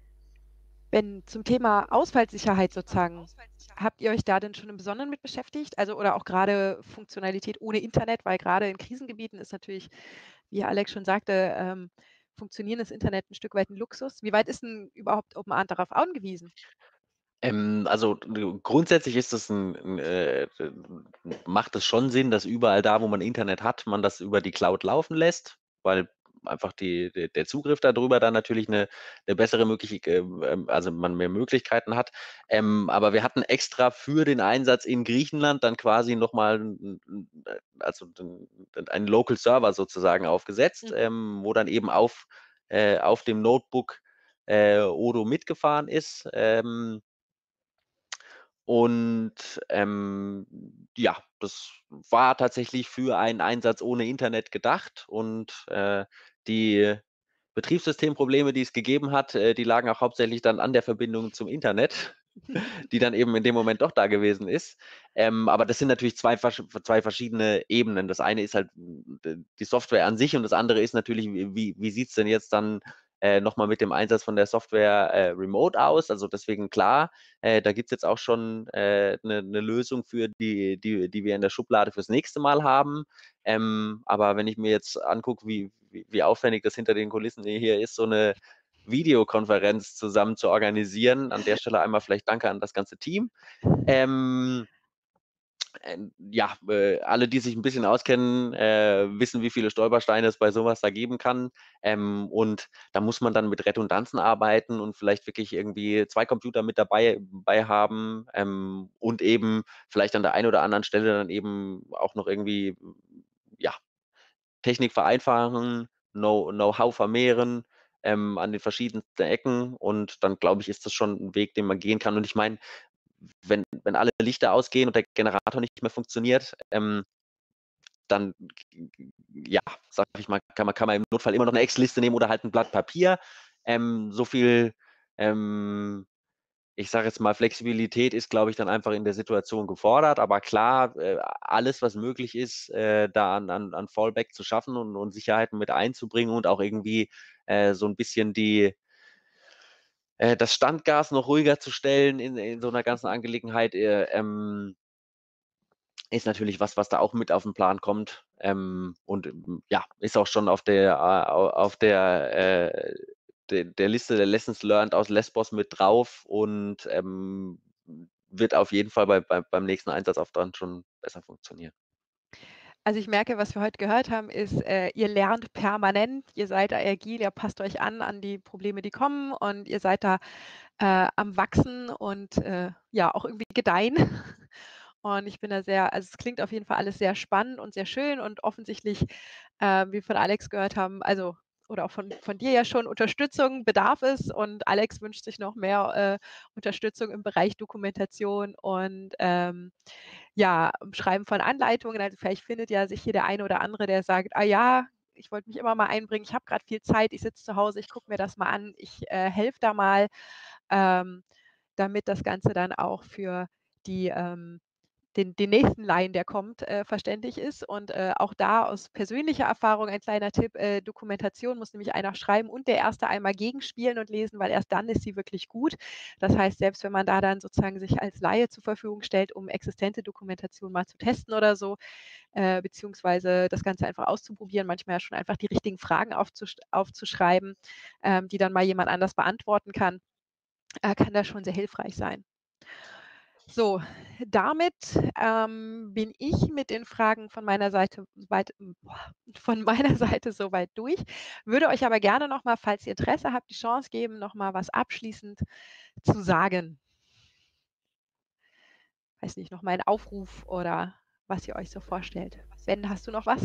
Wenn zum Thema Ausfallsicherheit sozusagen, habt ihr euch da denn schon im Besonderen mit beschäftigt? Also oder auch gerade Funktionalität ohne Internet, weil gerade in Krisengebieten ist natürlich, wie Alex schon sagte, ähm, funktionierendes Internet ein Stück weit ein Luxus. Wie weit ist denn überhaupt OpenArnt darauf angewiesen? Ähm, also grundsätzlich ist es ein, ein, äh, macht es schon Sinn, dass überall da, wo man Internet hat, man das über die Cloud laufen lässt, weil einfach die, die, der Zugriff darüber dann natürlich eine, eine bessere Möglichkeit, also man mehr Möglichkeiten hat. Ähm, aber wir hatten extra für den Einsatz in Griechenland dann quasi nochmal also einen Local Server sozusagen aufgesetzt, mhm. ähm, wo dann eben auf, äh, auf dem Notebook äh, Odoo mitgefahren ist. Ähm, Und ähm, ja, das war tatsächlich für einen Einsatz ohne Internet gedacht und äh, die Betriebssystemprobleme, die es gegeben hat, äh, die lagen auch hauptsächlich dann an der Verbindung zum Internet, die dann eben in dem Moment doch da gewesen ist. Ähm, aber das sind natürlich zwei, zwei verschiedene Ebenen. Das eine ist halt die Software an sich und das andere ist natürlich, wie, wie sieht es denn jetzt dann äh, nochmal mit dem Einsatz von der Software äh, remote aus. Also deswegen klar, äh, da gibt es jetzt auch schon eine äh, ne, ne Lösung für, die, die, die wir in der Schublade fürs nächste Mal haben. Ähm, aber wenn ich mir jetzt angucke, wie, wie, wie aufwendig das hinter den Kulissen hier ist, so eine Videokonferenz zusammen zu organisieren. An der Stelle einmal vielleicht danke an das ganze Team. Ähm, äh, ja, äh, alle, die sich ein bisschen auskennen, äh, wissen, wie viele Stolpersteine es bei sowas da geben kann. Ähm, und da muss man dann mit Redundanzen arbeiten und vielleicht wirklich irgendwie zwei Computer mit dabei, dabei haben ähm, und eben vielleicht an der einen oder anderen Stelle dann eben auch noch irgendwie, ja, Technik vereinfachen, Know-how vermehren ähm, an den verschiedensten Ecken und dann, glaube ich, ist das schon ein Weg, den man gehen kann. Und ich meine, wenn, wenn alle Lichter ausgehen und der Generator nicht mehr funktioniert, ähm, dann, ja, sag ich mal, kann man, kann man im Notfall immer noch eine Excel-Liste nehmen oder halt ein Blatt Papier. Ähm, so viel, ähm, ich sage jetzt mal, Flexibilität ist, glaube ich, dann einfach in der Situation gefordert. Aber klar, äh, alles, was möglich ist, äh, da an, an, an Fallback zu schaffen und, und Sicherheiten mit einzubringen und auch irgendwie äh, so ein bisschen die äh, das Standgas noch ruhiger zu stellen in, in so einer ganzen Angelegenheit, äh, ähm, ist natürlich was, was da auch mit auf den Plan kommt. Ähm, und ja, ist auch schon auf der, auf der, äh, der, der Liste der Lessons Learned aus Lesbos mit drauf und ähm, wird auf jeden Fall bei, bei, beim nächsten Einsatz auf dann schon besser funktionieren. Also ich merke, was wir heute gehört haben, ist, äh, ihr lernt permanent, ihr seid da agil, ihr passt euch an an die Probleme, die kommen und ihr seid da äh, am Wachsen und äh, ja, auch irgendwie gedeihen. Und ich bin da sehr, also es klingt auf jeden Fall alles sehr spannend und sehr schön und offensichtlich, äh, wie wir von Alex gehört haben, also oder auch von, von dir ja schon, Unterstützung bedarf es und Alex wünscht sich noch mehr äh, Unterstützung im Bereich Dokumentation und ähm, ja, Schreiben von Anleitungen. Also vielleicht findet ja sich hier der eine oder andere, der sagt, ah ja, ich wollte mich immer mal einbringen, ich habe gerade viel Zeit, ich sitze zu Hause, ich gucke mir das mal an, ich äh, helfe da mal, ähm, damit das Ganze dann auch für die ähm, den, den nächsten Laien, der kommt, äh, verständlich ist. Und äh, auch da aus persönlicher Erfahrung ein kleiner Tipp, äh, Dokumentation muss nämlich einer schreiben und der erste einmal gegenspielen und lesen, weil erst dann ist sie wirklich gut. Das heißt, selbst wenn man da dann sozusagen sich als Laie zur Verfügung stellt, um existente Dokumentation mal zu testen oder so, äh, beziehungsweise das Ganze einfach auszuprobieren, manchmal ja schon einfach die richtigen Fragen aufzusch aufzuschreiben, ähm, die dann mal jemand anders beantworten kann, äh, kann das schon sehr hilfreich sein. So, damit ähm, bin ich mit den Fragen von meiner Seite weit, von meiner Seite soweit durch. Würde euch aber gerne noch mal, falls ihr Interesse habt, die Chance geben, noch mal was abschließend zu sagen. Weiß nicht, noch mal ein Aufruf oder was ihr euch so vorstellt. Ben, hast du noch was?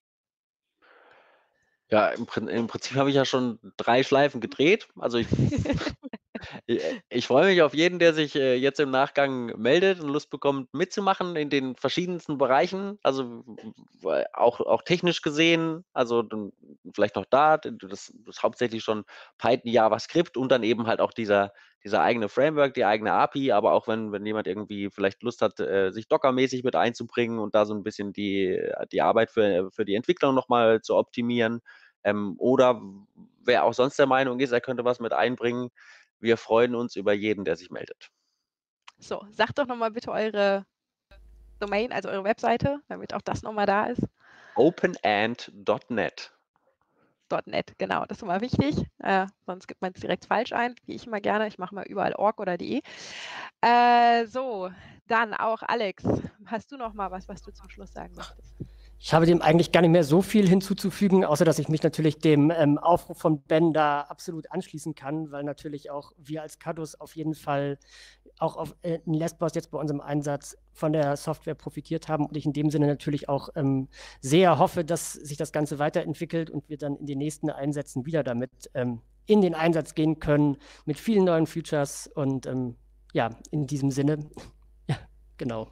Ja, im, im Prinzip habe ich ja schon drei Schleifen gedreht. Also ich, ich freue mich auf jeden, der sich äh, jetzt im Nachgang meldet und Lust bekommt, mitzumachen in den verschiedensten Bereichen. Also auch, auch technisch gesehen, also dann vielleicht noch da, das ist hauptsächlich schon Python, JavaScript und dann eben halt auch dieser, dieser eigene Framework, die eigene A P I, aber auch wenn, wenn jemand irgendwie vielleicht Lust hat, äh, sich Docker-mäßig mit einzubringen und da so ein bisschen die, die Arbeit für, für die Entwicklung nochmal zu optimieren. Ähm, oder wer auch sonst der Meinung ist, er könnte was mit einbringen. Wir freuen uns über jeden, der sich meldet. So, sagt doch nochmal bitte eure Domain, also eure Webseite, damit auch das nochmal da ist. openand Punkt net. .net, genau, das ist immer wichtig, äh, sonst gibt man es direkt falsch ein, wie ich immer gerne, ich mache mal überall org oder de. Äh, so, dann auch Alex, hast du noch mal was, was du zum Schluss sagen möchtest? Ich habe dem eigentlich gar nicht mehr so viel hinzuzufügen, außer dass ich mich natürlich dem ähm, Aufruf von Ben da absolut anschließen kann, weil natürlich auch wir als Cadus auf jeden Fall auch auf, äh, in Lesbos jetzt bei unserem Einsatz von der Software profitiert haben und ich in dem Sinne natürlich auch ähm, sehr hoffe, dass sich das Ganze weiterentwickelt und wir dann in den nächsten Einsätzen wieder damit ähm, in den Einsatz gehen können mit vielen neuen Features und ähm, ja, in diesem Sinne, ja, genau.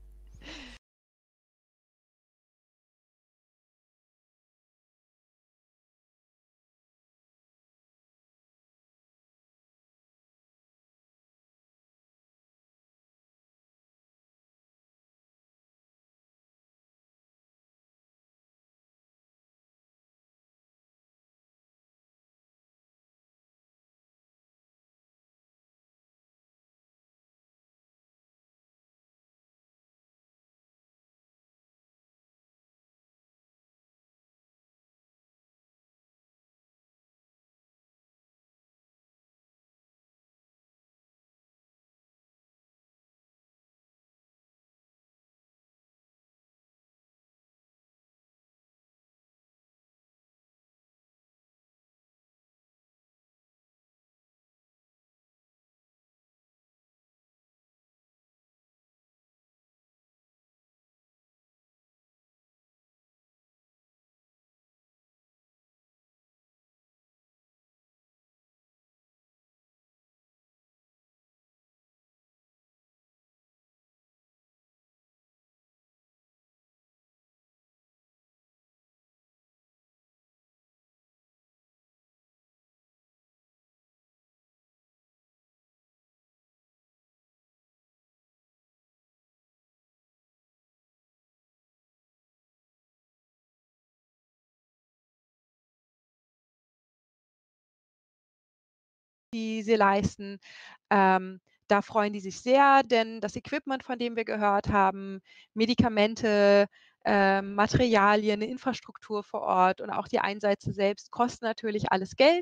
Die sie leisten. Ähm, da freuen die sich sehr, denn das Equipment, von dem wir gehört haben, Medikamente, ähm, Materialien, Infrastruktur vor Ort und auch die Einsätze selbst kosten natürlich alles Geld.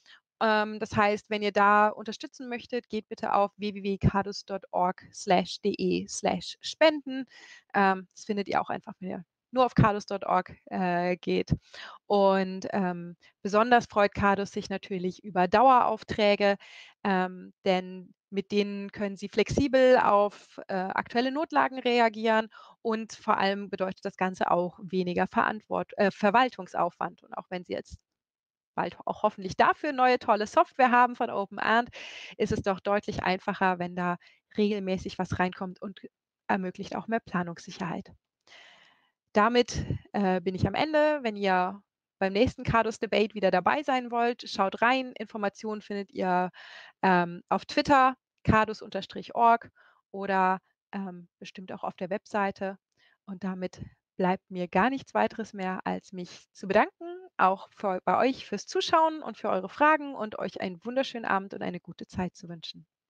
Ähm, das heißt, wenn ihr da unterstützen möchtet, geht bitte auf w w w punkt cadus punkt org slash de slash spenden. Ähm, das findet ihr auch einfach, wenn ihr nur auf cadus punkt org äh, geht. Und ähm, besonders freut Cadus sich natürlich über Daueraufträge, ähm, denn mit denen können sie flexibel auf äh, aktuelle Notlagen reagieren und vor allem bedeutet das Ganze auch weniger Verantwort äh, Verwaltungsaufwand. Und auch wenn sie jetzt bald auch hoffentlich dafür neue tolle Software haben von OpenAnt, ist es doch deutlich einfacher, wenn da regelmäßig was reinkommt und ermöglicht auch mehr Planungssicherheit. Damit äh, bin ich am Ende. Wenn ihr beim nächsten Cadus Debate wieder dabei sein wollt, schaut rein. Informationen findet ihr ähm, auf Twitter, cadus Bindestrich org oder ähm, bestimmt auch auf der Webseite. Und damit bleibt mir gar nichts weiteres mehr, als mich zu bedanken, auch für, bei euch fürs Zuschauen und für eure Fragen und euch einen wunderschönen Abend und eine gute Zeit zu wünschen.